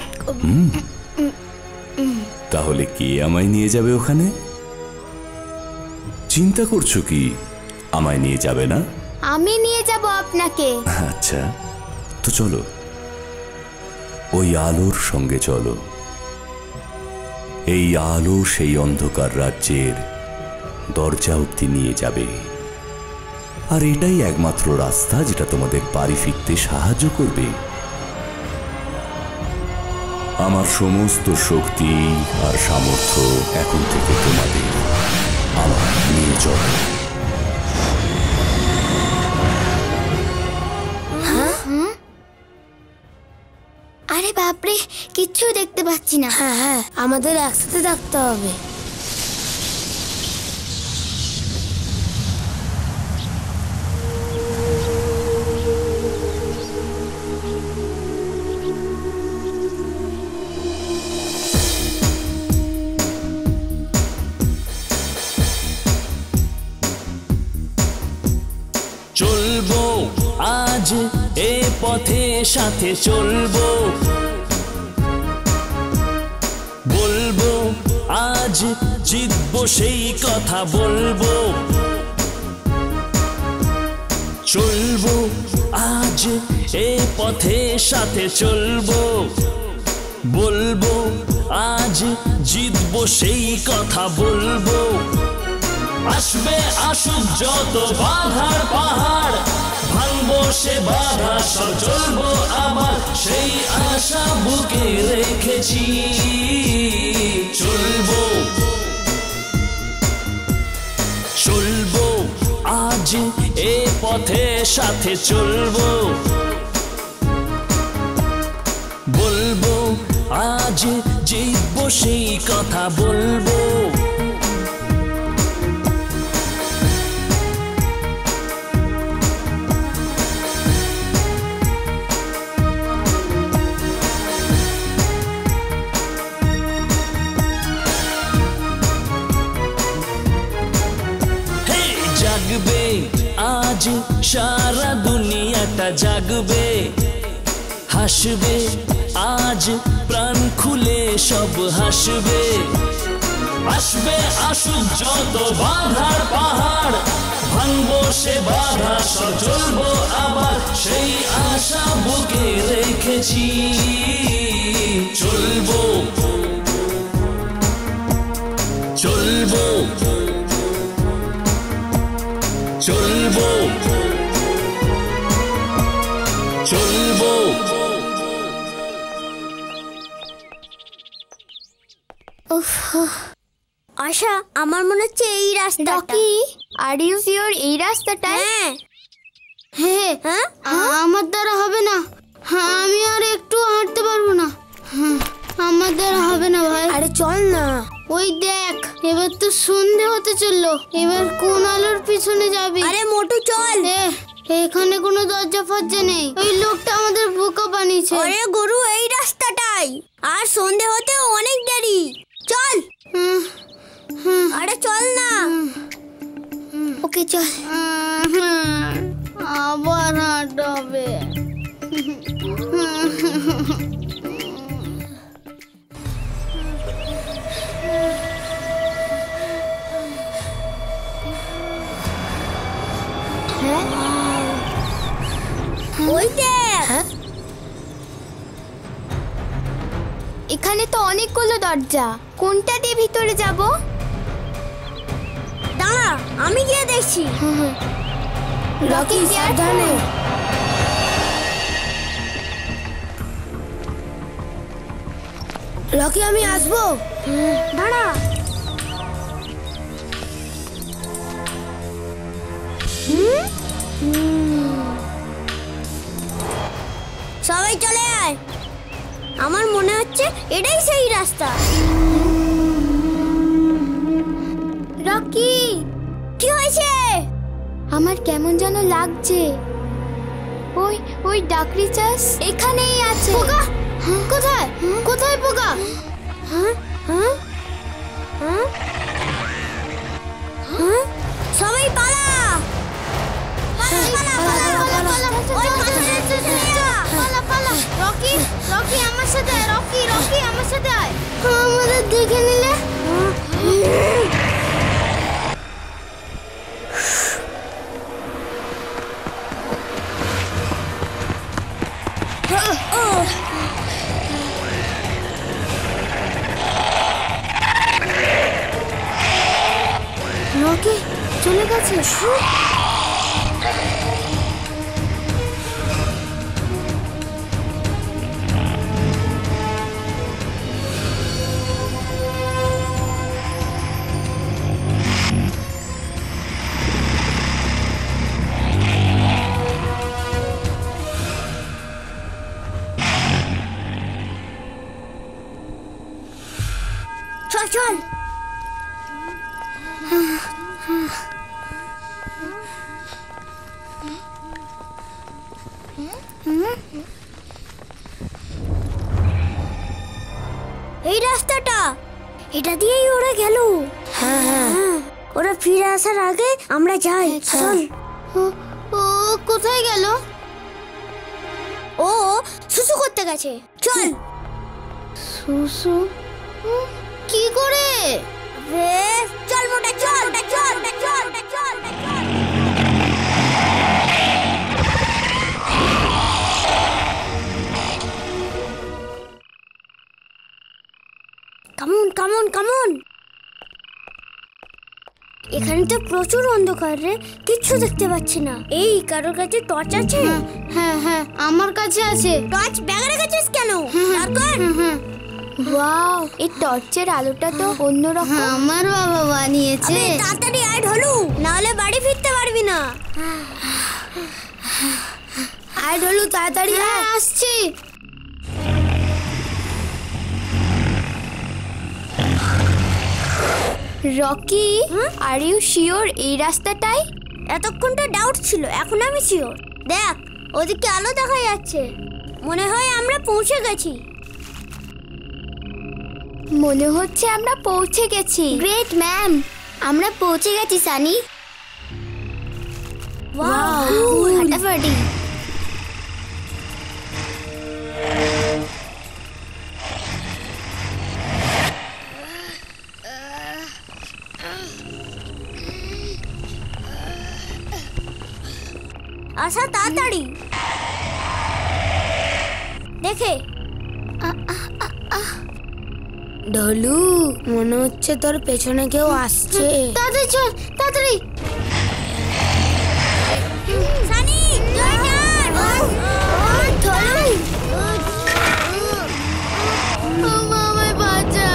তাহলে কে আমায় নিয়ে যাবে ওখানে? চিন্তা করছো কি আমায় নিয়ে যাবে না? আমি নিয়ে যাব আপনাকে। আচ্ছা, তো চলো, ওই আলোর সঙ্গে চলো। এই আলো সেই অন্ধকার রাজ্যের দরজা অবধি নিয়ে যাবে। আর এটাই একমাত্র রাস্তা যেটা তোমাদের বাড়ি ফিরতে সাহায্য করবে। আমার সমস্ত শক্তি আর সামর্থ্য এখন থেকে তোমাদের আমার নিয়ে চলো। আরে বাপরে, কিচ্ছু দেখতে পাচ্ছি না। হ্যাঁ, আমাদের একসাথে থাকতে হবে। চলবো আজ এ পথে সাথে চলবো, বলবো আজ জিতবো সেই কথা বলবো। চলবো আজ এ পথে সাথে চলবো, বলবো আজ জিতবো সেই কথা বলবো। আসবে আসুক যত বাধার পাহাড়, ভাঙবো সে বাধা সব চলবো আবার সেই আশা বুকে রেখেছি চলবো চলবো আজ এ পথে সাথে চলবো বলবো আজ জিতবো সেই কথা বলবো জাগবে আজ সারা দুনিয়াটা জাগবে হাসবে আজ প্রাণ খুলে সব হাসবে আসবে আসুক যত বাধার পাহাড় ভাঙবো সে বাধা সব চলবো আবার সেই আশা বুকে রেখেছি চলবো চলবো চলবো চলবো আশা আমার মনে হচ্ছে এই রাস্তাটা রকি আর ইউ শিওর এই রাস্তাটা? হ্যাঁ হ্যাঁ আমার দ্বারা হবে না। হ্যাঁ আমি আর একটু হাঁটতে পারবো না। আমার দ্বারা হবে না ভাই। আরে চল না। ওই দেখ এবার তো সন্ধে হতে চললো, এবার কোন আলোর পিছনে যাবি? আরে মোটু চল। এখানে কোনো দরজা ফরজা নেই, ওই লোকটা আমাদের বোকা বানিয়েছে। আরে গরু এই রাস্তাটাই, আর সন্ধে হতে অনেক দেরি। চল। আরে চল না। ওকে চল। আবার হাঁটতে হবে। ওই দেখ, এখানে তো অনেকগুলো দরজা, কোনটা দিয়ে ভিতরে যাব? দাঁড়া আমি গিয়ে দেখছি। রকি সাবধানে। রকি আমি আসবো। দাঁড়া। সবাই চলে আয়, আমার মনে হচ্ছে এটাই সেই রাস্তা। রকি কি হয়েছে? আমার কেমন যেন লাগছে। ওই ওই ডাকরি চাষ এখানেই আছে। পোকা কোথায়? কোথায় পোকা? সবাই পালা। রকি রকি আমার সাথে আয়। রকি রকি আমার সাথে আয়। আমাদের দেখে নিলে রকি চলে গেছে। চল চল। এই রাস্তাটা, এটা দিয়েই ওরা গেল। হ্যাঁ ওরা ফিরে আসার আগে আমরা যাই। চল। ও কোথায় গেল? ও সুসু করতে গেছে। চল। সুসু কি করে? চল মোটা চল চল চল চল। Come on come on come on. এখানে তো প্রচুর অন্ধকার রে, কিচ্ছু দেখতে পাচ্ছি না। এই কারোর কাছে টর্চ আছে? হ্যাঁ হ্যাঁ আমার কাছে আছে। টর্চ ব্যাগে রেখেছিস কেন? ওয়াও, এই টর্চের আলোটা তো অন্যরকম। আমার বাবা বানিয়েছে। তাড়াতাড়ি আয় ঢলু, না হলে বাড়ি ফিরতে পারবি না। আয় ঢলু তাড়াতাড়ি আয়। আসছি। রকি, আর ইউ শিওর এই রাস্তাটাই? এতক্ষণটা ডাউট ছিল, এখন আমি শিওর। দেখ ওদিকে আলো দেখা যাচ্ছে, মনে হয় আমরা পৌঁছে গেছি। মনে হচ্ছে আমরা পৌঁছে গেছি। গ্রেট ম্যাম, আমরা পৌঁছে গেছি সানি। ওয়াও, ফাটাফাটি। আশা তাড়াতাড়ি দেখে। ঢলু, মনে হচ্ছে তোর পেছনে কেউ আসছে। তাড়াতাড়ি চল, তাড়াতাড়ি। সানি আমায় বাঁচা।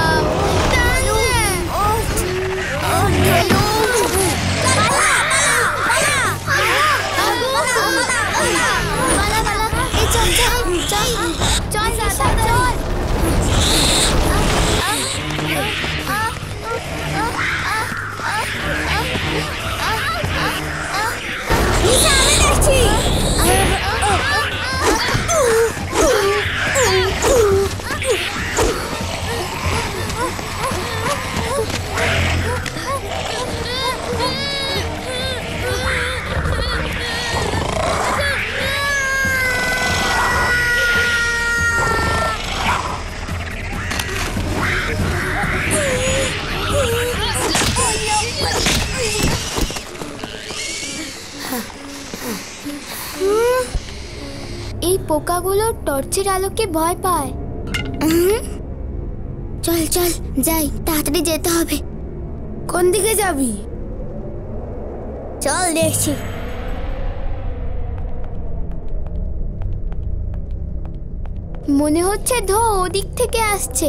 এই পোকাগুলো টর্চের আলোকে ভয় পায়। চল চল যাই, তাড়াতাড়ি যেতে হবে। কোন দিকে যাবি? চল দেখছি। মনে হচ্ছে ধো ওদিক থেকে আসছে।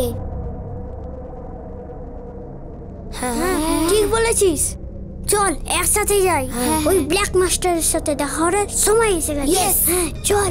হ্যাঁ ঠিক বলেছিস, চল একসাথে যাই। ওই ব্ল্যাক মাস্টারের সাথে দেখা হওয়ার সময় এসে গেছে। হ্যাঁ চল।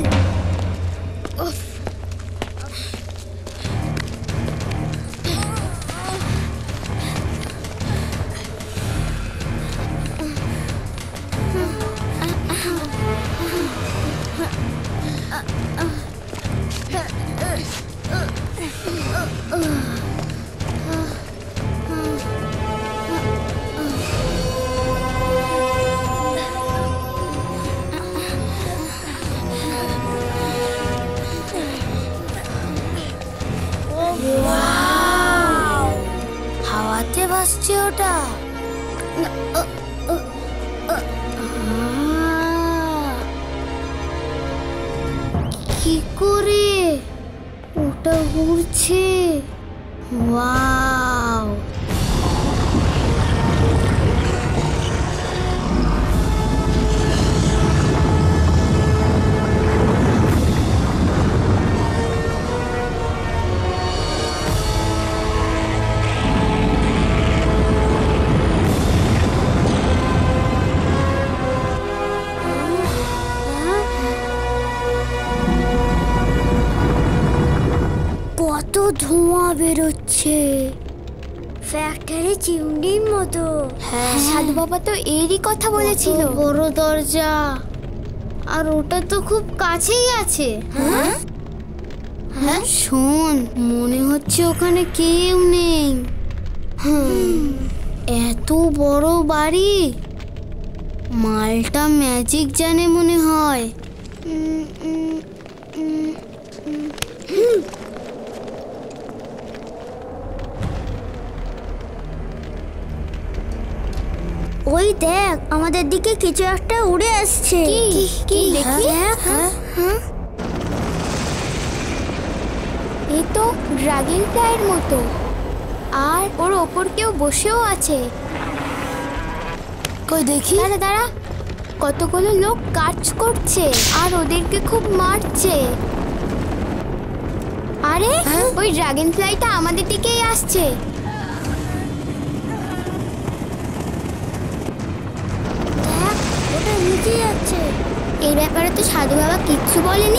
হাওয়াতে ভাসছে ওটা। কি করে ওটা উড়ছে? ওয়াও, কত ধোঁয়া বেরোচ্ছে, ফ্যাক্টরি চিমনির মতো। হ্যাঁ, সাধু বাবা তো এরই কথা বলেছিল। বড় দরজা, আর ওটা তো খুব কাছেই আছে। হ্যাঁ শোন, মনে হচ্ছে ওখানে কেউ নেই। এত বড় বাড়ি, মালটা ম্যাজিক জানে মনে হয়। ওই দেখ, আমাদের দিকে কিছু একটা উড়ে আসছে। কি দেখি? এ তো ড্রাগন ফ্লাইয়ের মতো, আর ওর ওপর কেউ বসেও আছে। কই দেখি। দাঁড়া দাঁড়া, কতগুলো লোক কাজ করছে আর ওদেরকে খুব মারছে। আরে ওই ড্রাগন ফ্লাইটা আমাদের দিকেই আসছে। ওটা নিচে যাচ্ছে। এই ব্যাপারে তো সাধু বাবা কিচ্ছু বলেনি।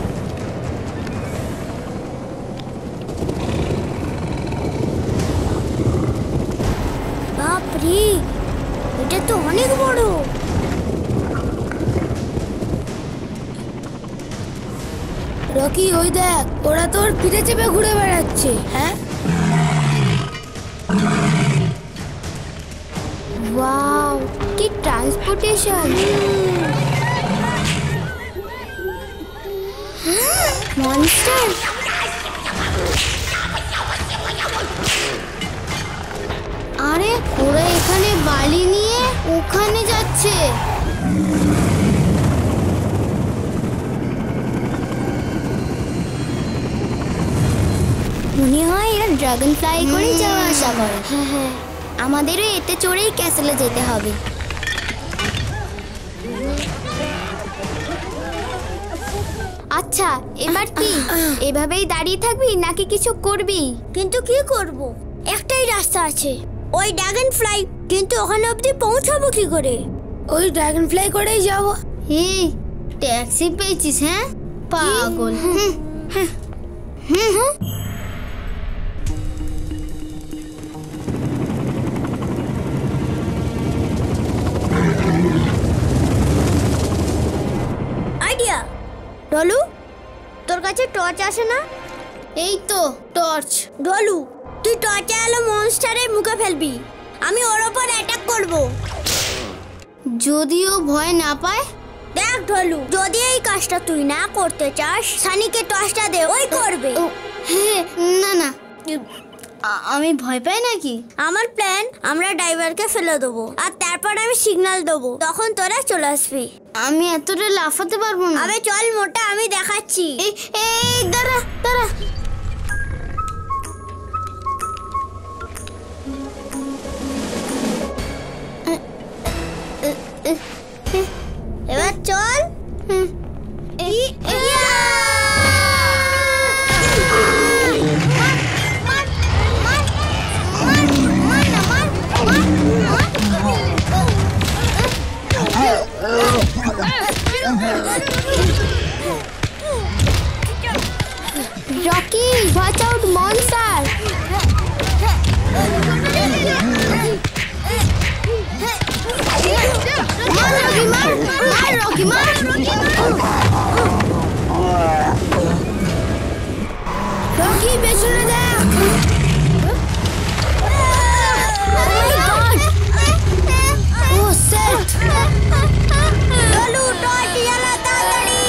বাপরে, এটা তো অনেক বড়। রকি ওই দেখ, ওরা তোর পিঠে চেপে ঘুরে বেড়াচ্ছে। হ্যাঁ, ওয়াও, কি ট্রান্সপোর্টেশন! মনস্টার! আরে ওরা এখানে বালি নিয়ে ওখানে যাচ্ছে। মনে হয় এরা ড্রাগন ফ্লাই করে যাওয়া আসা করে। হ্যাঁ হ্যাঁ, আমাদেরও এতে চড়েই ক্যাসেলে যেতে হবে। আচ্ছা, এবার কি এভাবেই দাঁড়িয়ে থাকবি নাকি কিছু করবি? কিন্তু কি করব? একটাই রাস্তা আছে, ওই ড্রাগন ফ্লাই। কিন্তু ওখানে অবধি পৌঁছাবো কি করে? ওই ড্রাগন ফ্লাই করেই যাবো। এই ট্যাক্সি পেয়েছিস? হ্যাঁ পাগল। আইডিয়া। ডলু, তোর কাছে টর্চ আছে না? এই তো টর্চ। ডলু, তুই টর্চে আলো মনস্টারের মুখে ফেলবি। আমি ওর ওপর অ্যাটাক করব। যদিও ভয় না পায়। দেখ ঢলু, যদি এই কাজটা তুই না করতে চাস, সানিকে টর্চটা দে, ওই করবে। হ্যাঁ, না না, আমি ভয় পাই নাকি? আমার প্ল্যান, আমরা ড্রাইভারকে ফেলে দেবো আর তারপর আমি সিগন্যাল দেবো, তখন তোরা চলে আসবি। আমি এতটা লাফাতে পারবো না। আবে চল মোটা, আমি দেখাচ্ছি। এই দাঁড়া দাঁড়া। এবার চল। Rocky, watch out monster! Rocky, পেছনে দেখ। ও সেট! ডলু, টর্চ জ্বালা তাড়াতাড়ি।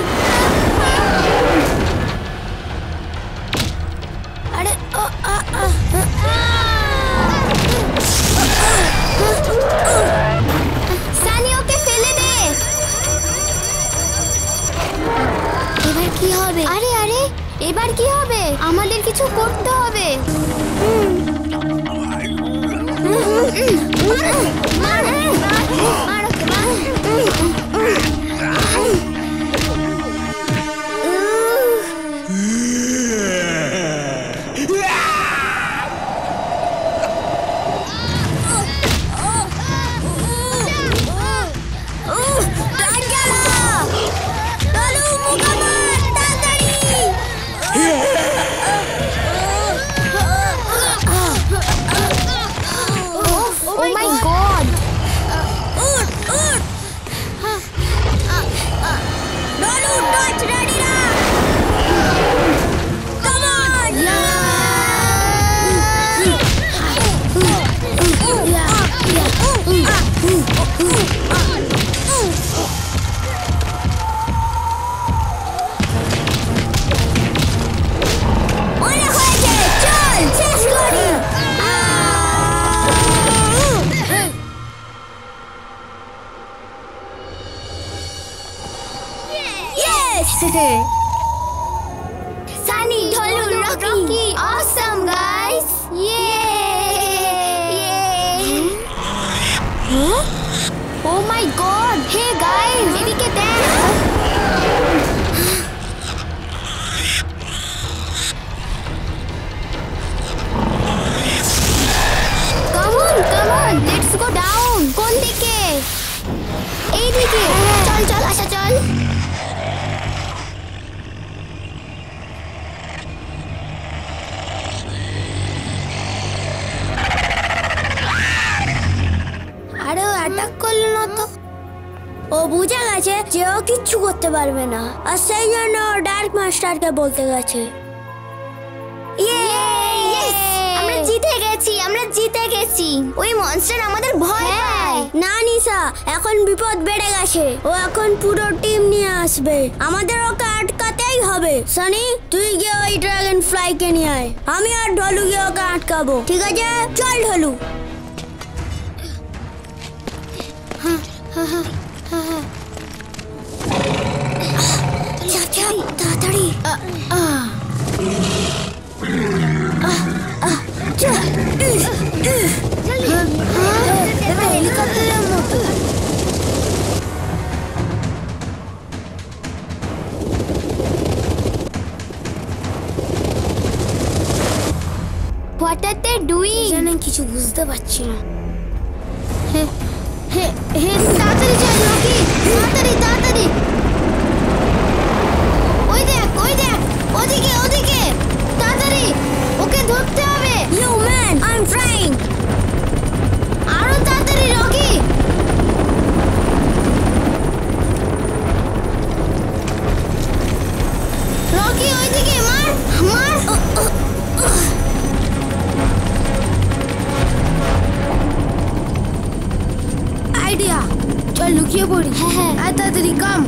আরে সানি, ওকে ফেলে দে। এবার কি হবে? আরে আরে, এবার কি হবে? আমাদের কিছু করতে হবে। Sunny, Dholu, Rocky, awesome guys! Yay! Yay! Huh? যে ও কিচ্ছু করতে পারবে না, আর সেই জন্য ডার্ক মাস্টারকে বলতে গেছে। আমরা জিতে গেছি, আমরা জিতে গেছি। ওই মনস্টার আমাদের ভয় পায়। না নিশা, এখন বিপদ বেড়ে গেছে। ও এখন পুরো টিম নিয়ে আসবে, আমাদের ওকে আটকাতেই হবে। সানি, তুই গিয়ে ওই ড্রাগন ফ্লাইকে নিয়ে আয়, আমি আর ঢলু গিয়ে ওকে আটকাবো। ঠিক আছে, চল ঢলু। তাড়াতাড়ি হেলিকপ্টারের মতো। What are they doing? জানেন কিছু বুঝতে পারছি না। তাড়াতাড়ি চল রকি, তাড়াতাড়ি তাড়াতাড়ি। ওই দেখ ওদিকে ওদিকে, তাড়াতাড়ি ওকে ধরতে হবে। You man, I am trying. আরো তাড়াতাড়ি রকি। রকি ওইদিকে মার মার। আইডিয়া, চল লুকিয়ে পড়ি। হ্যাঁ, তাড়াতাড়ি কাম।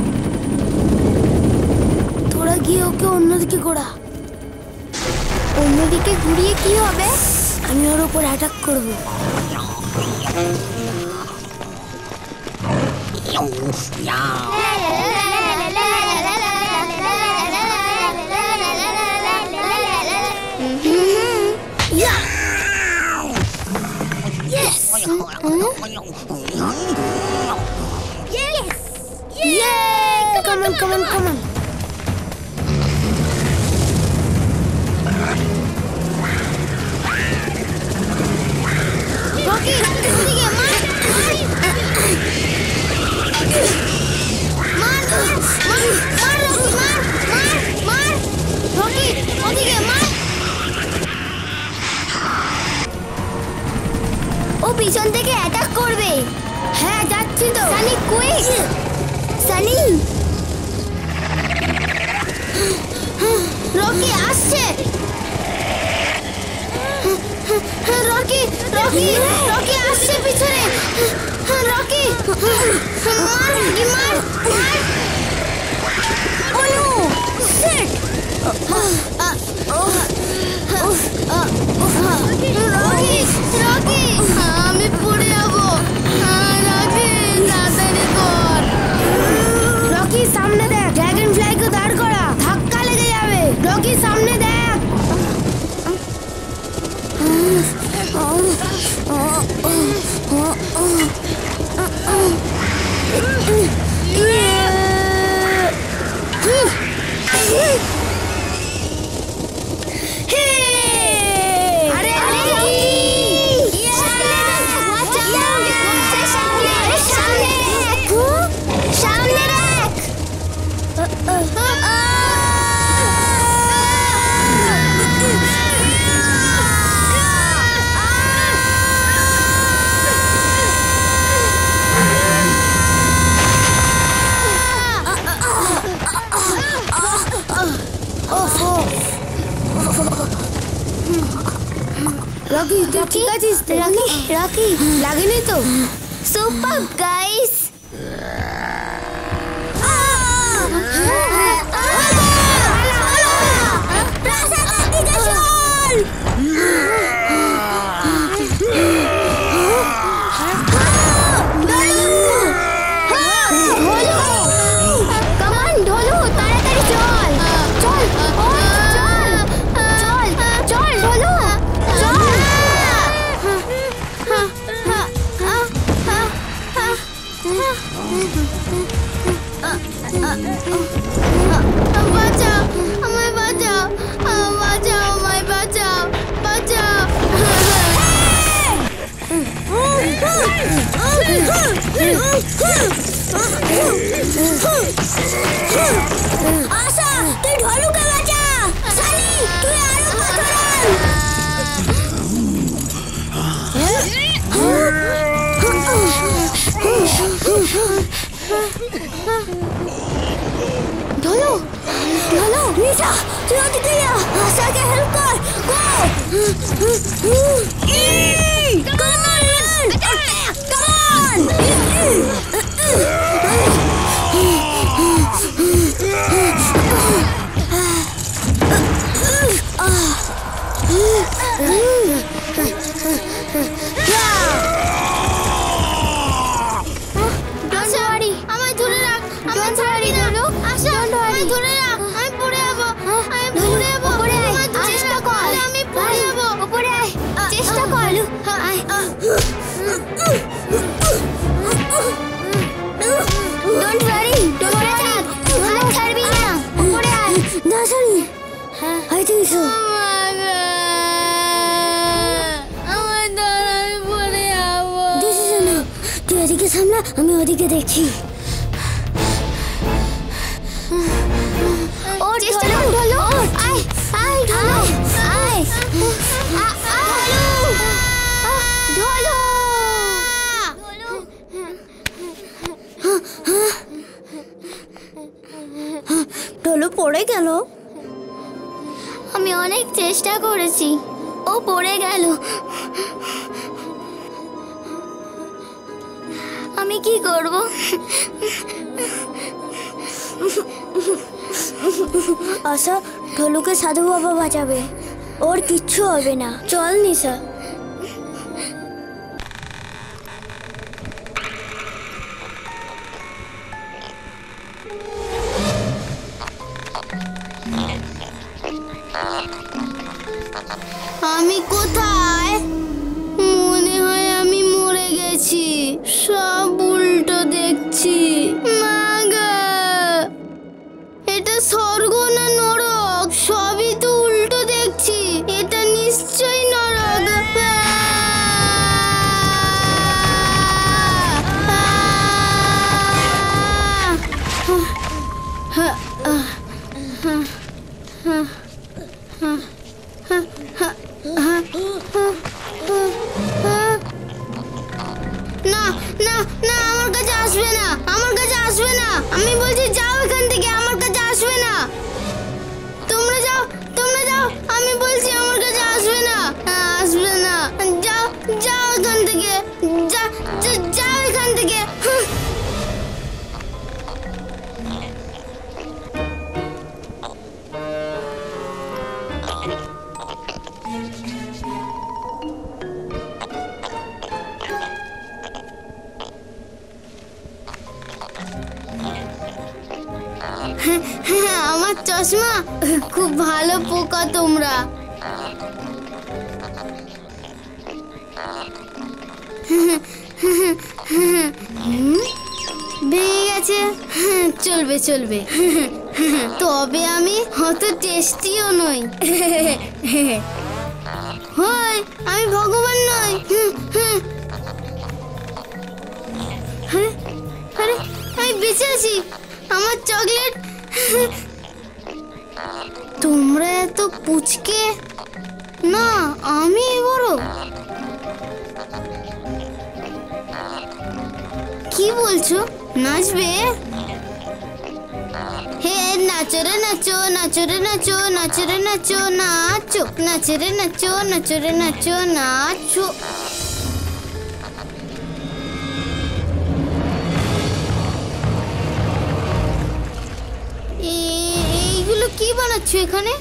তোরা গিয়ে ওকে অন্যদিকে ঘোরা। অন্যদিকে ঘুরিয়ে কি হবে? আমি ওর উপর অ্যাটাক করব। Come on, come on, come on. Rocky, odige maar. Maar, Rocky, odige maar. ও পিছন থেকে অ্যাটাক করবে। হ্যাঁ, যাচ্ছি তো। Sunny quick, Sunny. রকি আসছে। রকি আসছে পিছনে। রকি মার মার মার। ও নো শিট। রকি আমি পড়ে যাবো। রকি তাড়াতাড়ি কর। রকি সামনে দেখ, ড্রাগন ফ্লাইকে দাঁড় করা, ধাক্কা লেগে যাবে। রকি সামনে দেখ। রকি তুই ঠিক আছিস? রকি লাগেনি তো? Super guys. ঢলো ঢলো নিশা তুই ওদিকে যা আশাকে হেল্প কর গো কাম অন আমায় ধরে রাখ, আমায় ছাড়বি না। আশা, আমায় ধরে রাখ, আমি পড়ে যাবো, আমি পড়ে যাবো। চেষ্টা কর, আমি পড়ে যাবো। উপরে আয়, চেষ্টা কর। ডোন্ট ওয়ারি, উপরে থাক, হাত ছাড়বি না। উপরে আয়। না সরি, আই থিংক সো। আমার ধর, আমি পড়ে যাবো। তুই এদিকে সামলা, আমি ওদিকে দেখছি। চেষ্টা কর, ঢলো। আয় আয় ঢলো, আয় ঢলো। ঢলো পড়ে গেল। আমি অনেক চেষ্টা করেছি, ও পড়ে গেল। আমি কি করব? আশা, ঢলুকে সাধু বাবা বাঁচাবে, ওর কিচ্ছু হবে না। চল নিশা। আমি কোথায়? মনে হয় আমি মরে গেছি, সব উল্টো দেখছি। মাগা, এটা স্বর্গ না নরক? সবই তো উল্টো দেখছি। এটা নিশ্চয়ই নরক। না না না, আমার কাছে আসবে না, আমার কাছে আসবে না। আমি বলছি যাও এখান থেকে, আমার কাছে আসবে না। তোমরা যাও, তোমরা যাও, আমি বলছি আমার কাছে আসবে না, আসবে না। যাও যাও এখান থেকে, যাও এখান থেকে। আমার চশমা, খুব ভালো পোকা তোমরা। ভেঙে গেছে, চলবে চলবে। তবে আমি অত টেস্টিও নই। হয় আমি ভগবান নই। আরে আমি বেঁচে আছি, আমার চকলেট। তোমরা এত পুচকে না, আমি বড়। কি বলছো? নাচবে? হে নাচো রে নাচো, নাচো রে নাচো, নাচো রে নাচো, নাচো, নাচো রে নাচো, নাচো রে নাচো, নাচো। এইগুলো কি বানাচ্ছ এখানে?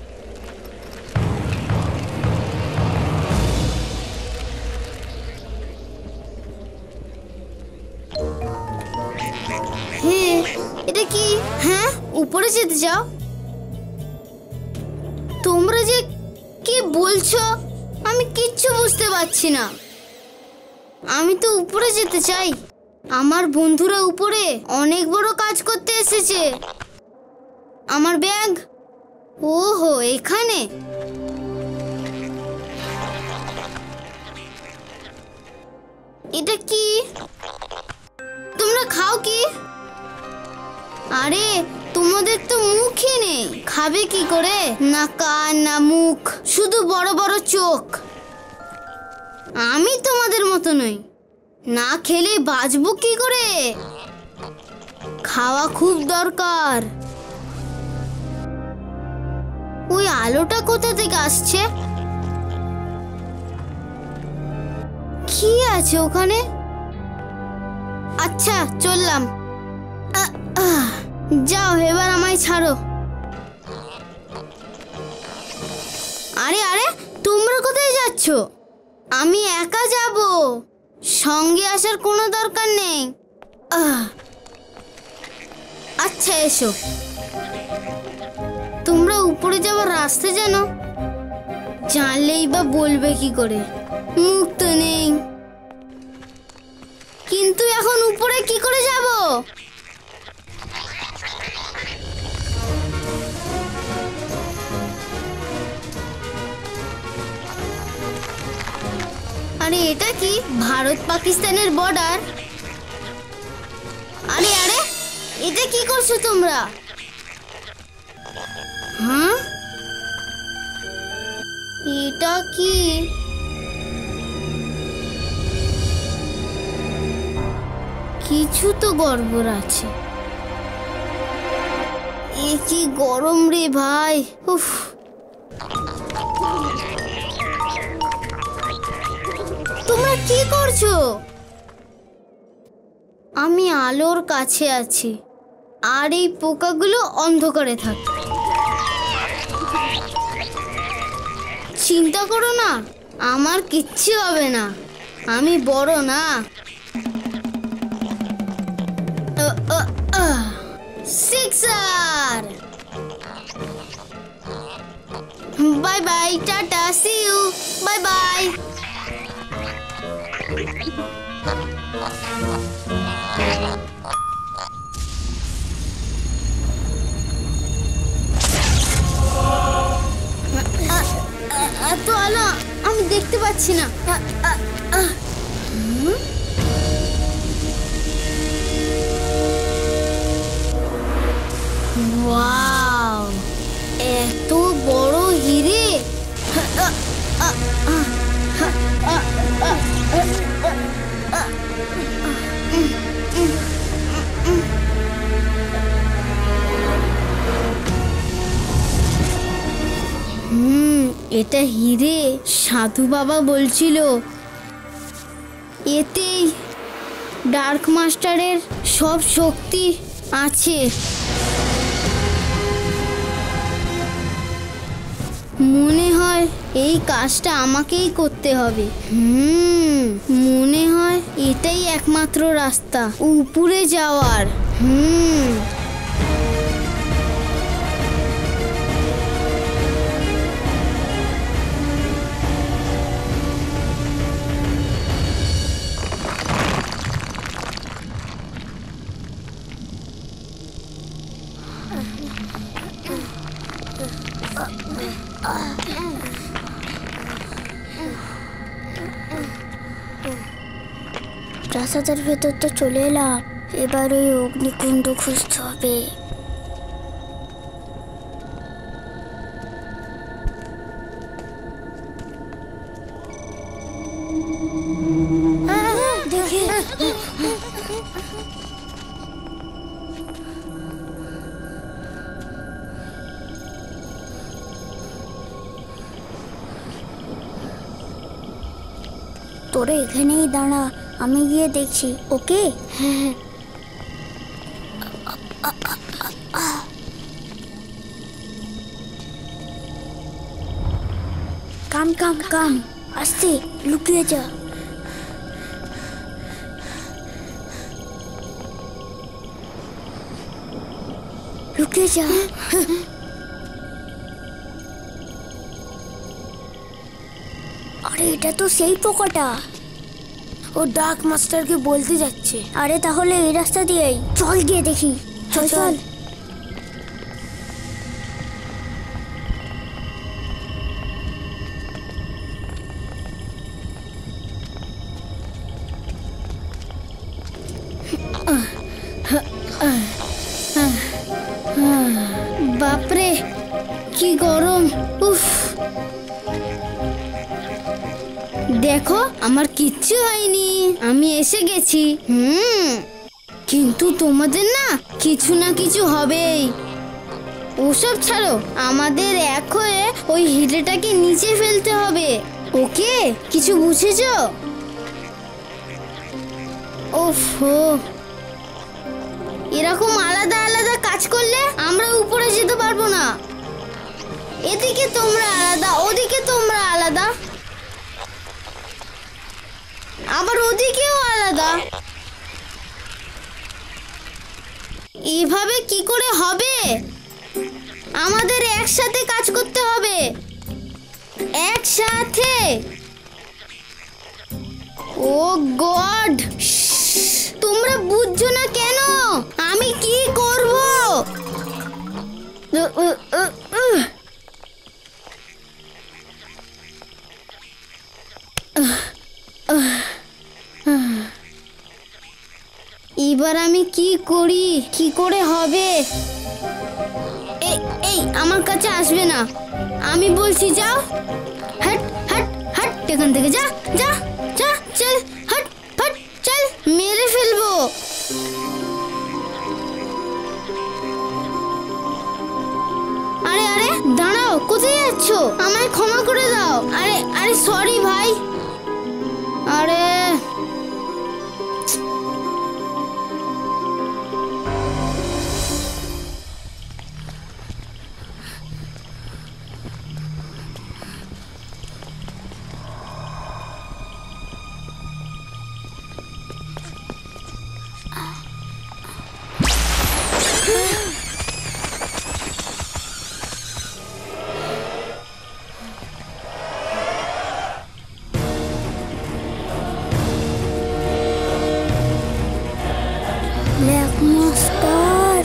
হ্যাঁ, এটা কি? হ্যাঁ, উপরে যেতে চাও? তোমরা যে কি বলছো আমি কিচ্ছু বুঝতে পারছি না। আমি তো উপরে যেতে চাই। আমার বন্ধুরা উপরে অনেক বড় কাজ করতে এসেছে। আমার ব্যাগ, ওহো এখানে। এটা কি? তোমরা খাও কি? আরে তোমাদের তো মুখই নেই, খাবে কি করে? না কান না মুখ, শুধু বড় বড় চোখ। আমি তোমাদের মতো নই, না খেলে বাঁচবো কি করে? খাওয়া খুব দরকার। ওই আলোটা কোথা থেকে আসছে? কি আছে ওখানে? আচ্ছা চললাম। যাও এবার আমায় ছাড়ো। আরে আরে তোমরা কোথায় যাচ্ছ? আমি একা যাব, সঙ্গে আসার কোনো দরকার নেই। আচ্ছা এসো। তোমরা উপরে যাওয়ার রাস্তা জানো? জানলেই বা বলবে কি করে? মুখ তো নেই। কিন্তু এখন উপরে কি করে যাব? আরে এটা কি? ভারত পাকিস্তানের বর্ডার। আরে আরে এটা কি করছো তোমরা? হ্যাঁ এটা কি? কিছু তো গড়বড় আছে। এ কি গরম রে ভাই! উফ, তোমরা কি করছো? আমি আলোর কাছে আছি আর এই পোকাগুলো অন্ধকারে থাকে। চিন্তা করো না, আমার কিচ্ছু হবে না। আমি বড় না। Sixer! Bye bye, tata, see you, bye bye. এত আলো আমি দেখতে পাচ্ছি না। ওয়াও, এত বড় হিরে! এটা হিরে। সাধু বাবা বলছিল এতেই ডার্ক মাস্টারের সব শক্তি আছে। মনে হয় এই কাজটা আমাকেই করতে হবে। মনে হয় এটাই একমাত্র রাস্তা উপরে যাওয়ার। প্রাসাদের ভেতর তো চলে এলাম, এবার ওই অগ্নিকুণ্ড খুঁজতে হবে। দেখে তোরা এখানেই দাঁড়া, আমি গিয়ে দেখছি। ওকে? হ্যাঁ। কাম কাম কাম, আস্তে লুকিয়ে যা। লুকিয়ে যা। আরে এটা তো সেই পোকাটা। ও ডার্ক মাস্টারকে বলতে যাচ্ছে। আরে তাহলে এই রাস্তা দিয়েই চল, গিয়ে দেখি। চল চল। বাপরে কি গরম! উফ, দেখো আমার কিচ্ছু হয়নি, আমি এসে গেছি। কিন্তু তোমাদের না কিছু না কিছু হবেই। ওসব ছাড়ো, আমাদের এক হয়ে ওই হিরেটাকে নিচে ফেলতে হবে। ওকে, কিছু বুঝেছো? ওফো, এরকম আলাদা আলাদা কাজ করলে আমরা উপরে যেতে পারবো না। এদিকে তোমরা আলাদা, ওদিকে তোমরা আলাদা, আবার ওদিকেও আলাদা। এভাবে কি করে হবে? আমাদের একসাথে কাজ করতে হবে, একসাথে। ও গড, তোমরা বুঝছো না কেন? আমি কি করব? এবার আমি কি করি? কি করে হবে? এই আমার কাছে আসবে না, আমি বলছি যাও। হট হট হট, এখান থেকে যা যা যা, চল হট হট, চল, মেরে ফেলবো। আরে আরে দাঁড়াও, কোথায় যাচ্ছ? আমায় ক্ষমা করে দাও। আরে আরে সরি ভাই। আরে ব্ল্যাক মাস্টার,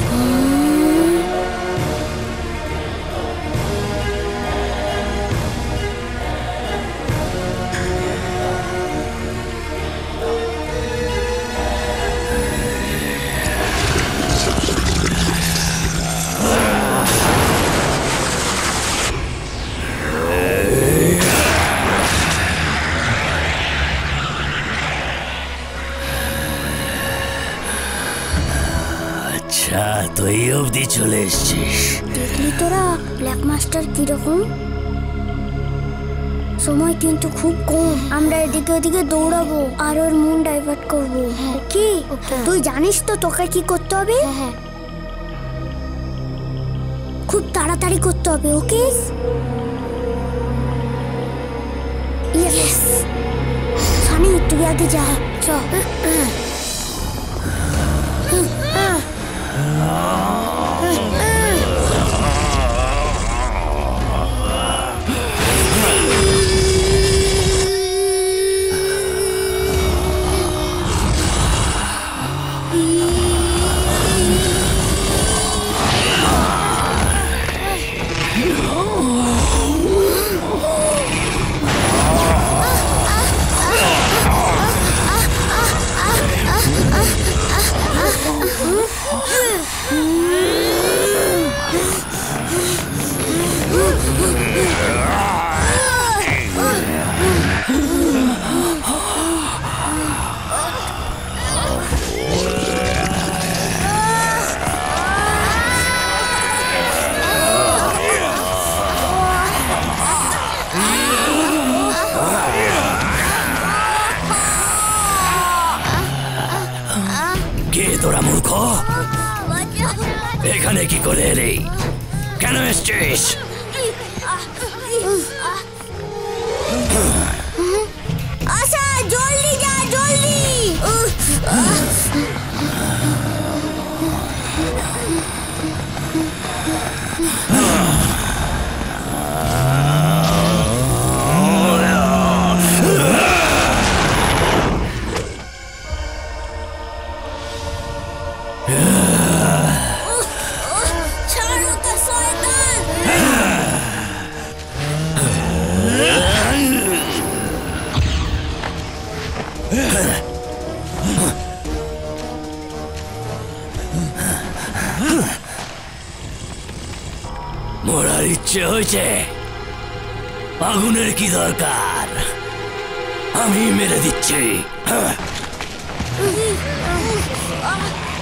তুই অবধি চলে এসছিস। দেখলি তোরা ব্ল্যাক মাস্টার কিরকম? সময় কিন্তু খুব কম, আমরা এদিকে ওদিকে দৌড়াবো আর ওর মন ডাইভার্ট করবো। কি তুই জানিস তো তোকে কি করতে হবে? খুব তাড়াতাড়ি করতে হবে। ওকে, ইয়েস। সানি, তুই আগে যা। চল। তোরা মূর্খ, এখানে কি করে এলি? কেন এসছিস? আচ্ছা, জলদি যা, জলদি। মরার ইচ্ছে হয়েছে? আগুনের কি দরকার? আমি মেরে দিচ্ছি।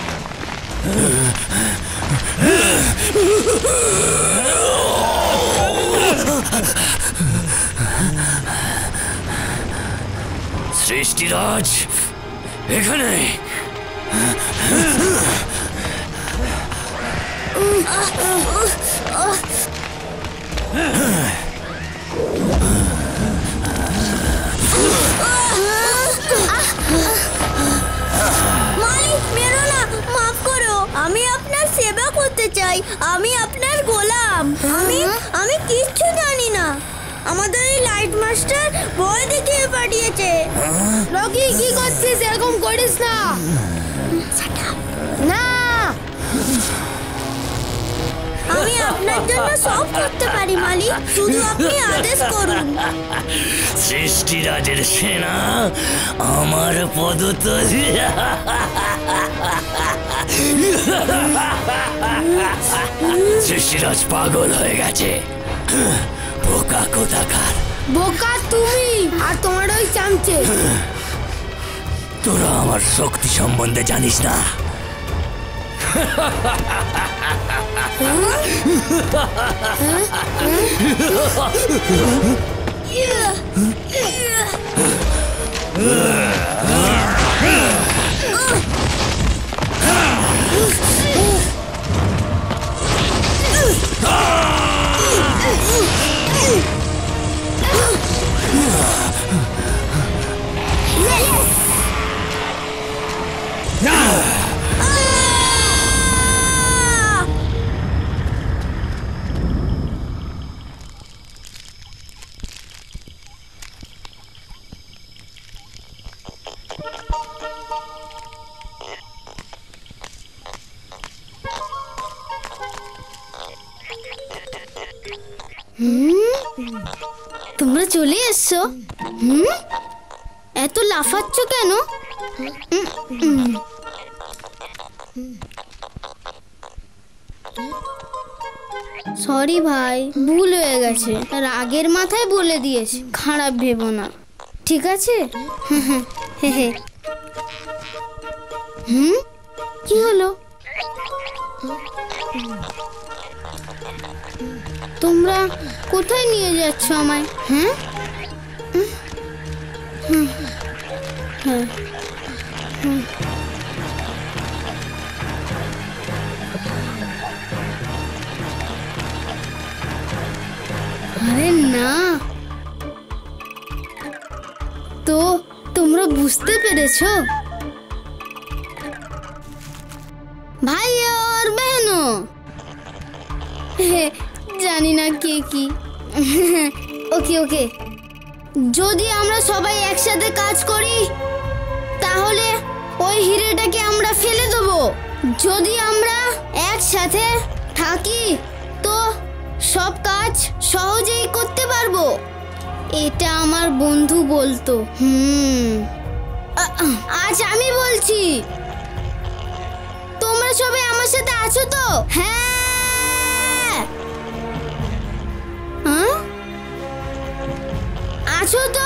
সৃষ্টিরাজ এখানে। মালিক মেরো না, মাফ করো। আমি আপনার সেবা করতে চাই। আমি আপনার গোলাম। আমি কিচ্ছু জানি না। আমাদের এই লাইট মাস্টার ভয় দেখিয়ে পাঠিয়েছে। রকি কি করছিস? এরকম করিস না। না, আমি আপনার জন্য সব করতে পারি মালিক, শুধু আপনি আদেশ করুন। সৃষ্টিরাজের সেনা আমার পদতলে। সৃষ্টিরাজ পাগল হয়ে গেছে। বোকা কোথাকার। বোকা তুমি আর তোমার ওই চামচে। তোরা আমার শক্তি সম্বন্ধে জানিস না। তোমরা চলে এসছো? এত লাফাচ্ছ কেন? সরি ভাই, ভুল হয়ে গেছে। রাগের মাথায় বলে দিয়েছি, খারাপ ভেবো না, ঠিক আছে? কি হলো? তোমরা কোথায় নিয়ে যাচ্ছ আমায়? হ্যাঁ, আরে না, তো তোমরা বুঝতে পেরেছো? ভাই আর বহনো, জানি না কে কি। ওকে ওকে, যদি আমরা সবাই একসাথে কাজ করি তাহলে ওই হিরেটাকে আমরা ফেলে দেবো। যদি আমরা একসাথে থাকি তো সব কাজ সহজেই করতে পারবো। এটা আমার বন্ধু বলতো। আজ আমি বলছি, তোমরা সবাই আমার সাথে আছো তো? হ্যাঁ, আছো তো?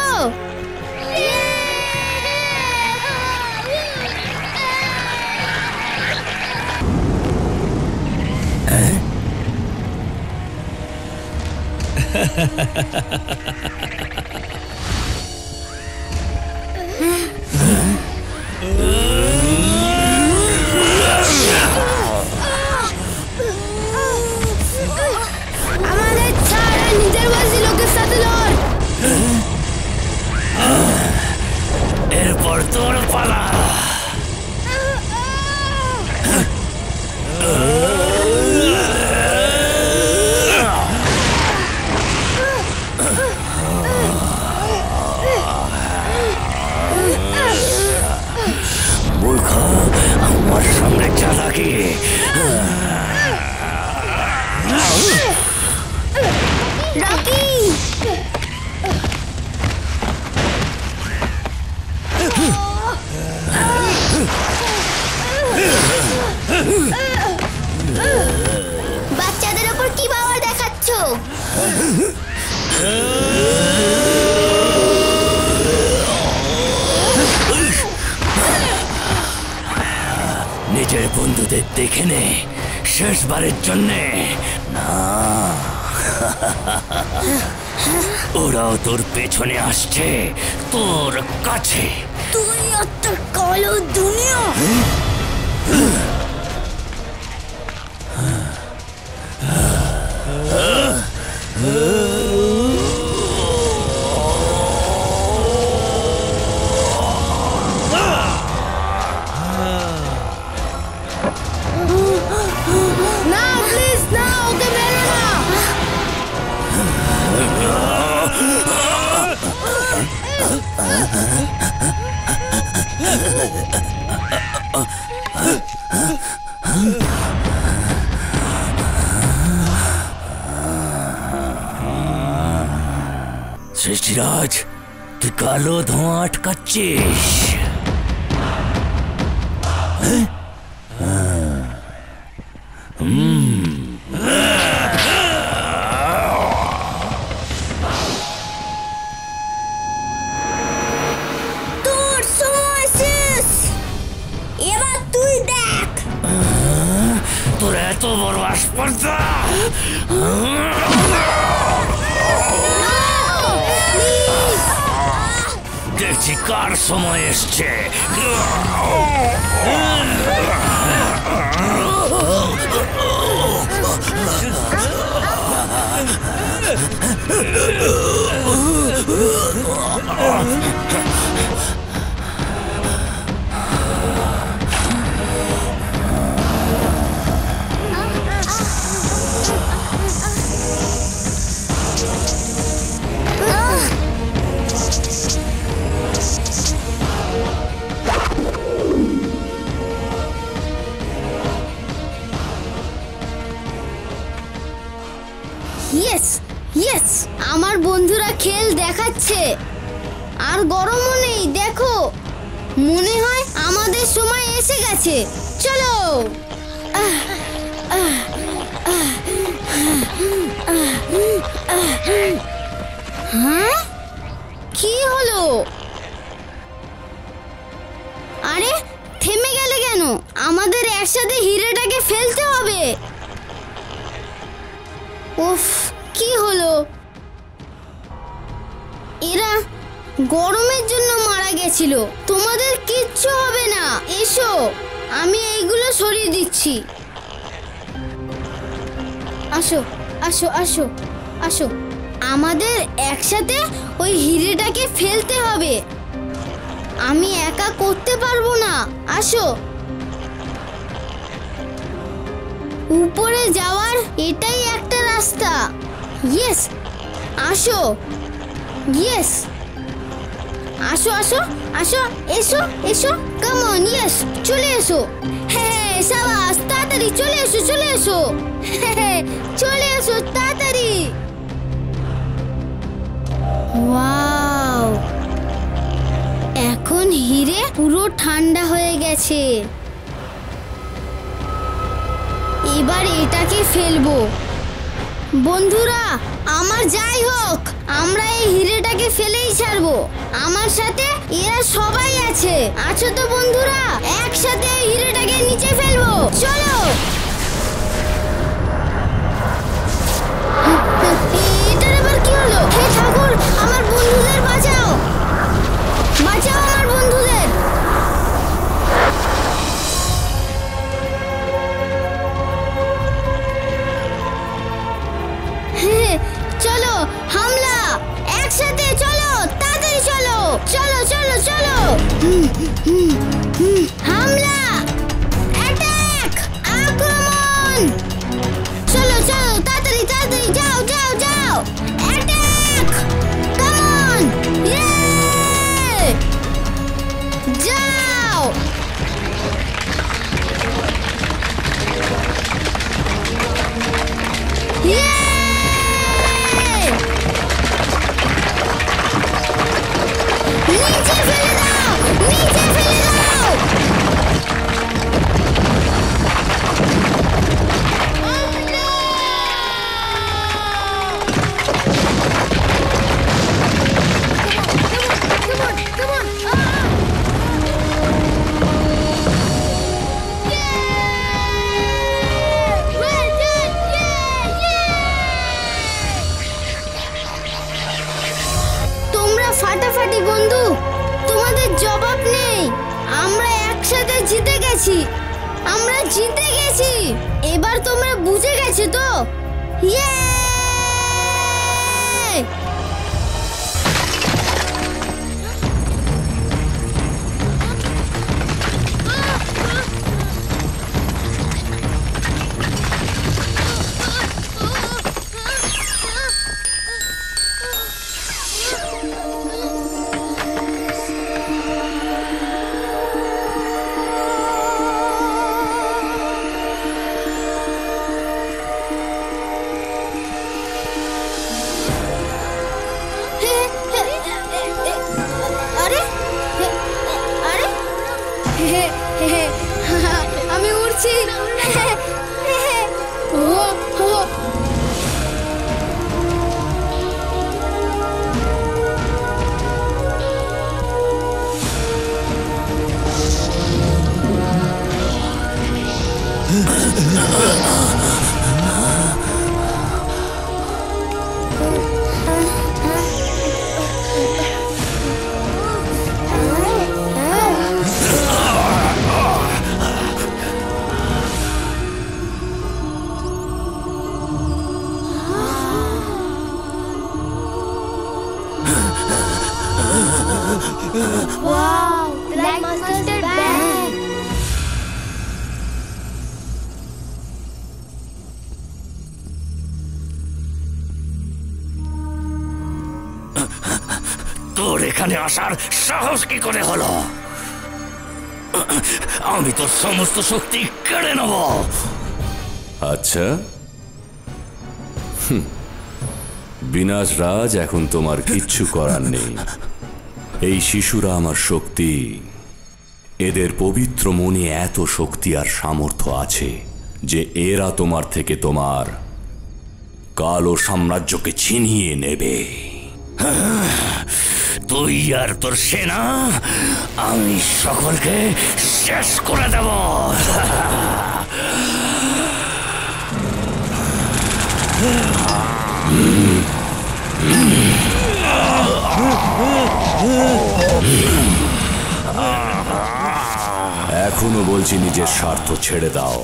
আমাদের ছাড়া নিজের বাসী লোকের সাথে লড়। এরপর তোর পালা। মূর্খ, আমার সামনে চালাকি। রকি, বাচ্চাদের ওপর কি পাওয়ার দেখাচ্ছ? নিজ নিজের বন্ধুদের দেখে নে শেষবারের জন্যে। না, ওরাও তোর পেছনে আসছে, তোর কাছে। তুই একটা কালো দুনিয়া। না প্লিজ না, ওকে মেরো না। সৃষ্টিরাজ, তুই কালো ধোঁয়া আটকাচ্ছিস। তোর সময় শেষ, এবার তুই দেখ। তোর এত বড় আসপর্দা! দেখছি কার সময় এসছে। ইয়েস ইয়েস, আমার বন্ধুরা খেল দেখাচ্ছে, আর গরমও নেই। দেখো, মনে হয় আমাদের সময় এসে গেছে। চলো। হ্যাঁ, কি হলো? আরে থেমে গেলে কেন? আমাদের একসাথে হিরেটাকে ফেলতে হবে। উফ, কি হলো? এরা গরমের জন্য মারা গেছিল। তোমাদের কিচ্ছু হবে না। এসো, আমি এইগুলো সরিয়ে দিচ্ছি। আসো আসো আসো আসো, আমাদের একসাথে ওই হিরেটাকে ফেলতে হবে। আমি একা করতে পারবো না। আসো, উপরে যাওয়ার এটাই একটা রাস্তা। ইয়েস, আসো। ইয়েস, আসো আসো আসো, এসো এসো, কাম অন, ইয়েস, চলে এসো। হ্যাঁ, সাবাস, তাড়াতাড়ি চলে এসো, চলে এসো। হ্যাঁ, চলে এসো তাড়াতাড়ি। ওয়াও, এখন হিরে পুরো ঠান্ডা হয়ে গেছে। এবার এটাকে ফেলবো। বন্ধুরা, আমার যাই হোক, আমরা এই হিরেটাকে ফেলেই ছাড়বো। আমার সাথে এরা সবাই আছে। আছো তো বন্ধুরা? একসাথে এই হিরেটাকে নিচে ফেলবো। চলো। এটার আবার কি হলো? হে ঠাকুর, আমার বন্ধুদের বাঁচাও, বাঁচাও আমার বন্ধুদের। চলো, হামলা, একসাথে চলো, তাড়াতাড়ি চলো, চলো চলো চলো। হামলা, অ্যাটাক, আক্রমণ। চলো চলো, তাড়াতাড়ি তাড়াতাড়ি, যাও যাও যাও, অ্যাটাক, কাম অন, যাও। নিচে ফেলে দাও, নিচে ফেলে দাও। খাঁটি বন্ধু, তোমাদের জবাব নেই। আমরা একসাথে জিতে গেছি, আমরা জিতে গেছি। এবার তোমরা বুঝে গেছো তো? ইয়ে! আমি উড়ছি। Wow, Black Master back! তোর এখানে আসার সাহস কি করে হলো? আমি তোর সমস্ত শক্তি কেড়ে নেব। আচ্ছা, বিনাশ রাজ, এখন তোমার কিচ্ছু করার নেই। এই শিশুরা আমার শক্তি। এদের পবিত্র মনে এত শক্তি আর সামর্থ্য আছে যে এরা তোমার থেকে তোমার কালো সাম্রাজ্যকে ছিনিয়ে নেবে। তুই আর তোর সেনা, আমি সকলকে শেষ করে দেব। এখনো বলছি, নিজের স্বার্থ ছেড়ে দাও।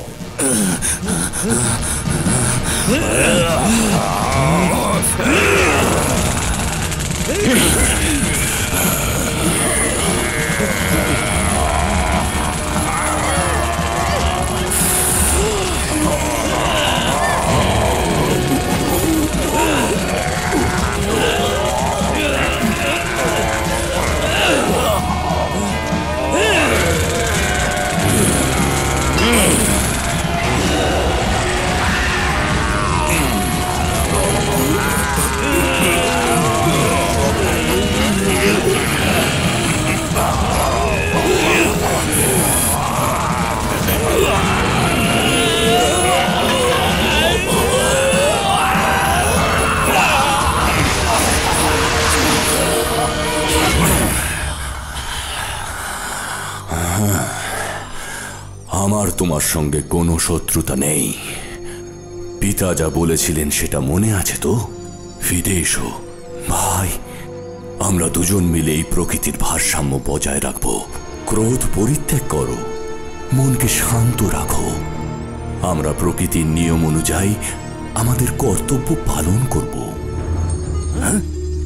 আমার তোমার সঙ্গে কোনো শত্রুতা নেই। পিতা যা বলেছিলেন সেটা মনে আছে তো? ফিরে এসো ভাই, আমরা দুজন মিলে এই প্রকৃতির ভারসাম্য বজায় রাখবো। ক্রোধ পরিত্যাগ করো, মনকে শান্ত রাখো। আমরা প্রকৃতির নিয়ম অনুযায়ী আমাদের কর্তব্য পালন করব। হ্যাঁ,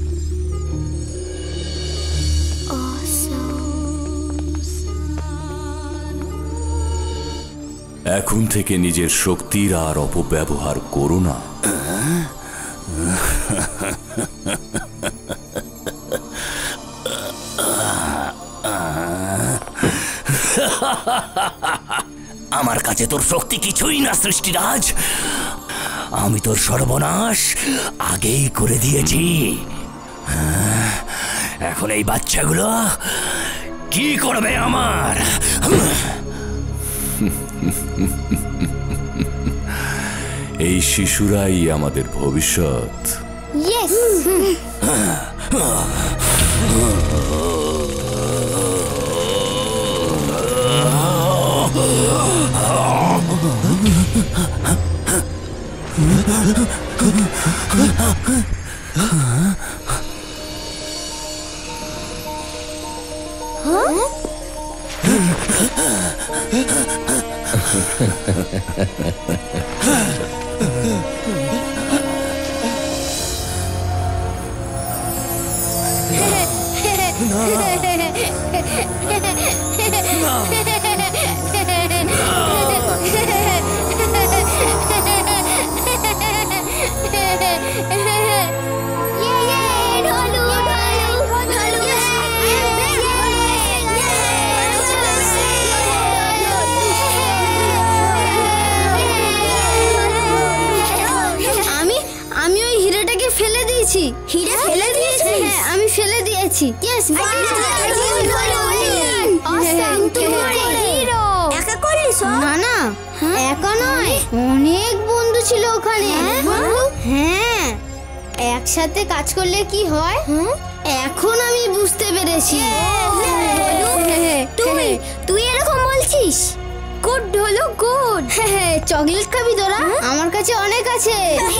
এখন থেকে নিজের শক্তির আর অপব্যবহার করো না। আমার কাছে তোর শক্তি কিছুই না সৃষ্টিরাজ। আমি তোর সর্বনাশ আগেই করে দিয়েছি। এখন এই বাচ্চাগুলো কি করবে আমার? এই শিশুরাই আমাদের ভবিষ্যৎ। ইয়েস! হিরে ফেলে দিয়েছিস? হ্যাঁ, আমি ফেলে দিয়েছি। ইয়েস, একা করলি সব? না না, একা নয়, অনেক বন্ধু ছিল ওখানে। হ্যাঁ, একসাথে কাজ করলে কি হয় এখন আমি বুঝতে পেরেছি। তুই এরকম বলছিস? গুড হলো গুড। চকলেট খাবি তোরা? আমার কাছে অনেক আছে।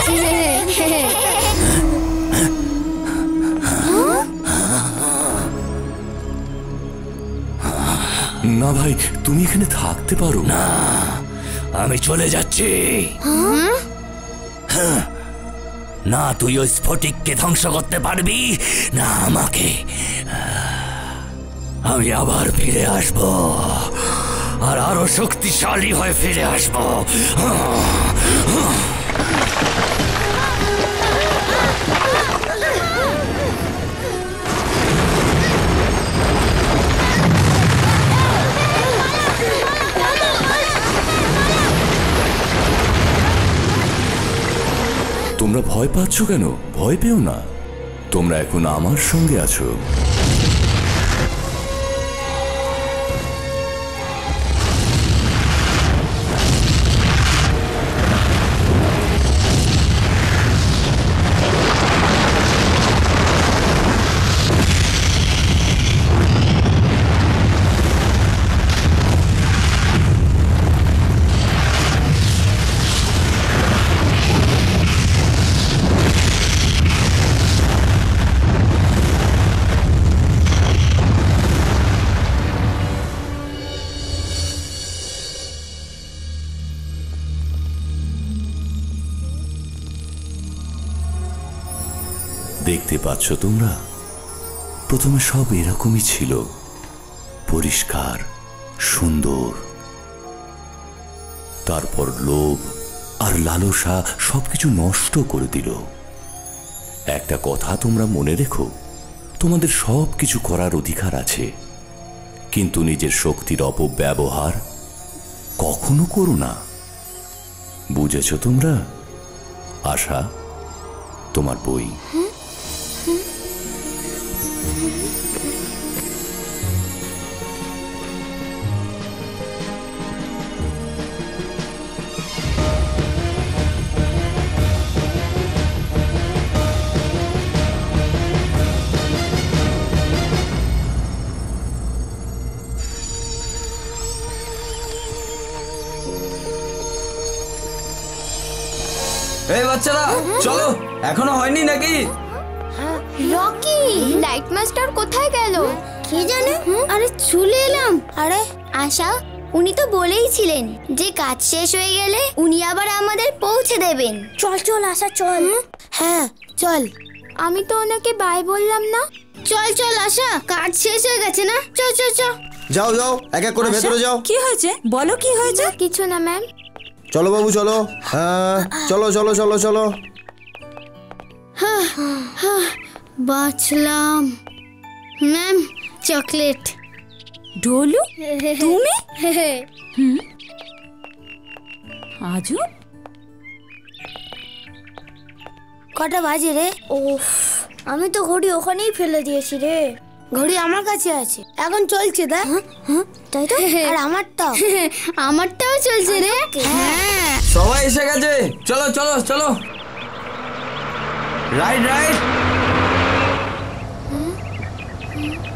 না ভাই, তুমি এখানে থাকতে পারো না। আমি চলে যাচ্ছি। না তুই ওই স্ফটিককে ধ্বংস করতে পারবি না আমাকে। আমি আবার ফিরে আসব, আর আরো শক্তিশালী হয়ে ফিরে আসব। তোমরা ভয় পাচ্ছ কেন? ভয় পেও না, তোমরা এখন আমার সঙ্গে আছো। দেখতে পাচ্ছ তোমরা, প্রথমে সব এরকমই ছিল, পরিষ্কার, সুন্দর। তারপর লোভ আর লালসা সবকিছু নষ্ট করে দিল। একটা কথা তোমরা মনে রেখো, তোমাদের সব কিছু করার অধিকার আছে, কিন্তু নিজের শক্তির অপব্যবহার কখনো করো না। বুঝেছ তোমরা? আশা, তোমার বই। এই বাচ্চারা চলো, এখনো হয়নি নাকি? রকি, লাইট মাস্টার কোথায় গেল? কে জানে? আরে চলে এলাম। আরে আশা, উনি তো বলেইছিলেন যে কাজ শেষ হয়ে গেলে উনি আবার আমাদের পৌঁছে দেবেন। চল চল আশা, চল। হ্যাঁ চল। আমি তো ওনাকে বাই বললাম না। চল চল আশা, কাজ শেষ হয়ে গেছে না? চল চল চল। যাও যাও, এক এক করে ভেতরে যাও। কি হয়েছে বলো, কি হয়েছে? কিছু না ম্যাম। চলো বাবু চলো। হ্যাঁ চলো চলো চলো চলো। বাঁচলাম। Ma'am, chocolate. ঢোলু, তুমি? আজও কটা বাজে রে? ওফ, আমি তো ঘড়ি ওখানেই ফেলে দিয়েছি রে। ঘড়ি আমার কাছে আছে, এখন চলছে দেখ। তাই তো? আর আমারটাও আমারটাও চলছে রে। হ্যাঁ, সবাই এসে গেছে, চলো চলো চলো। Right right.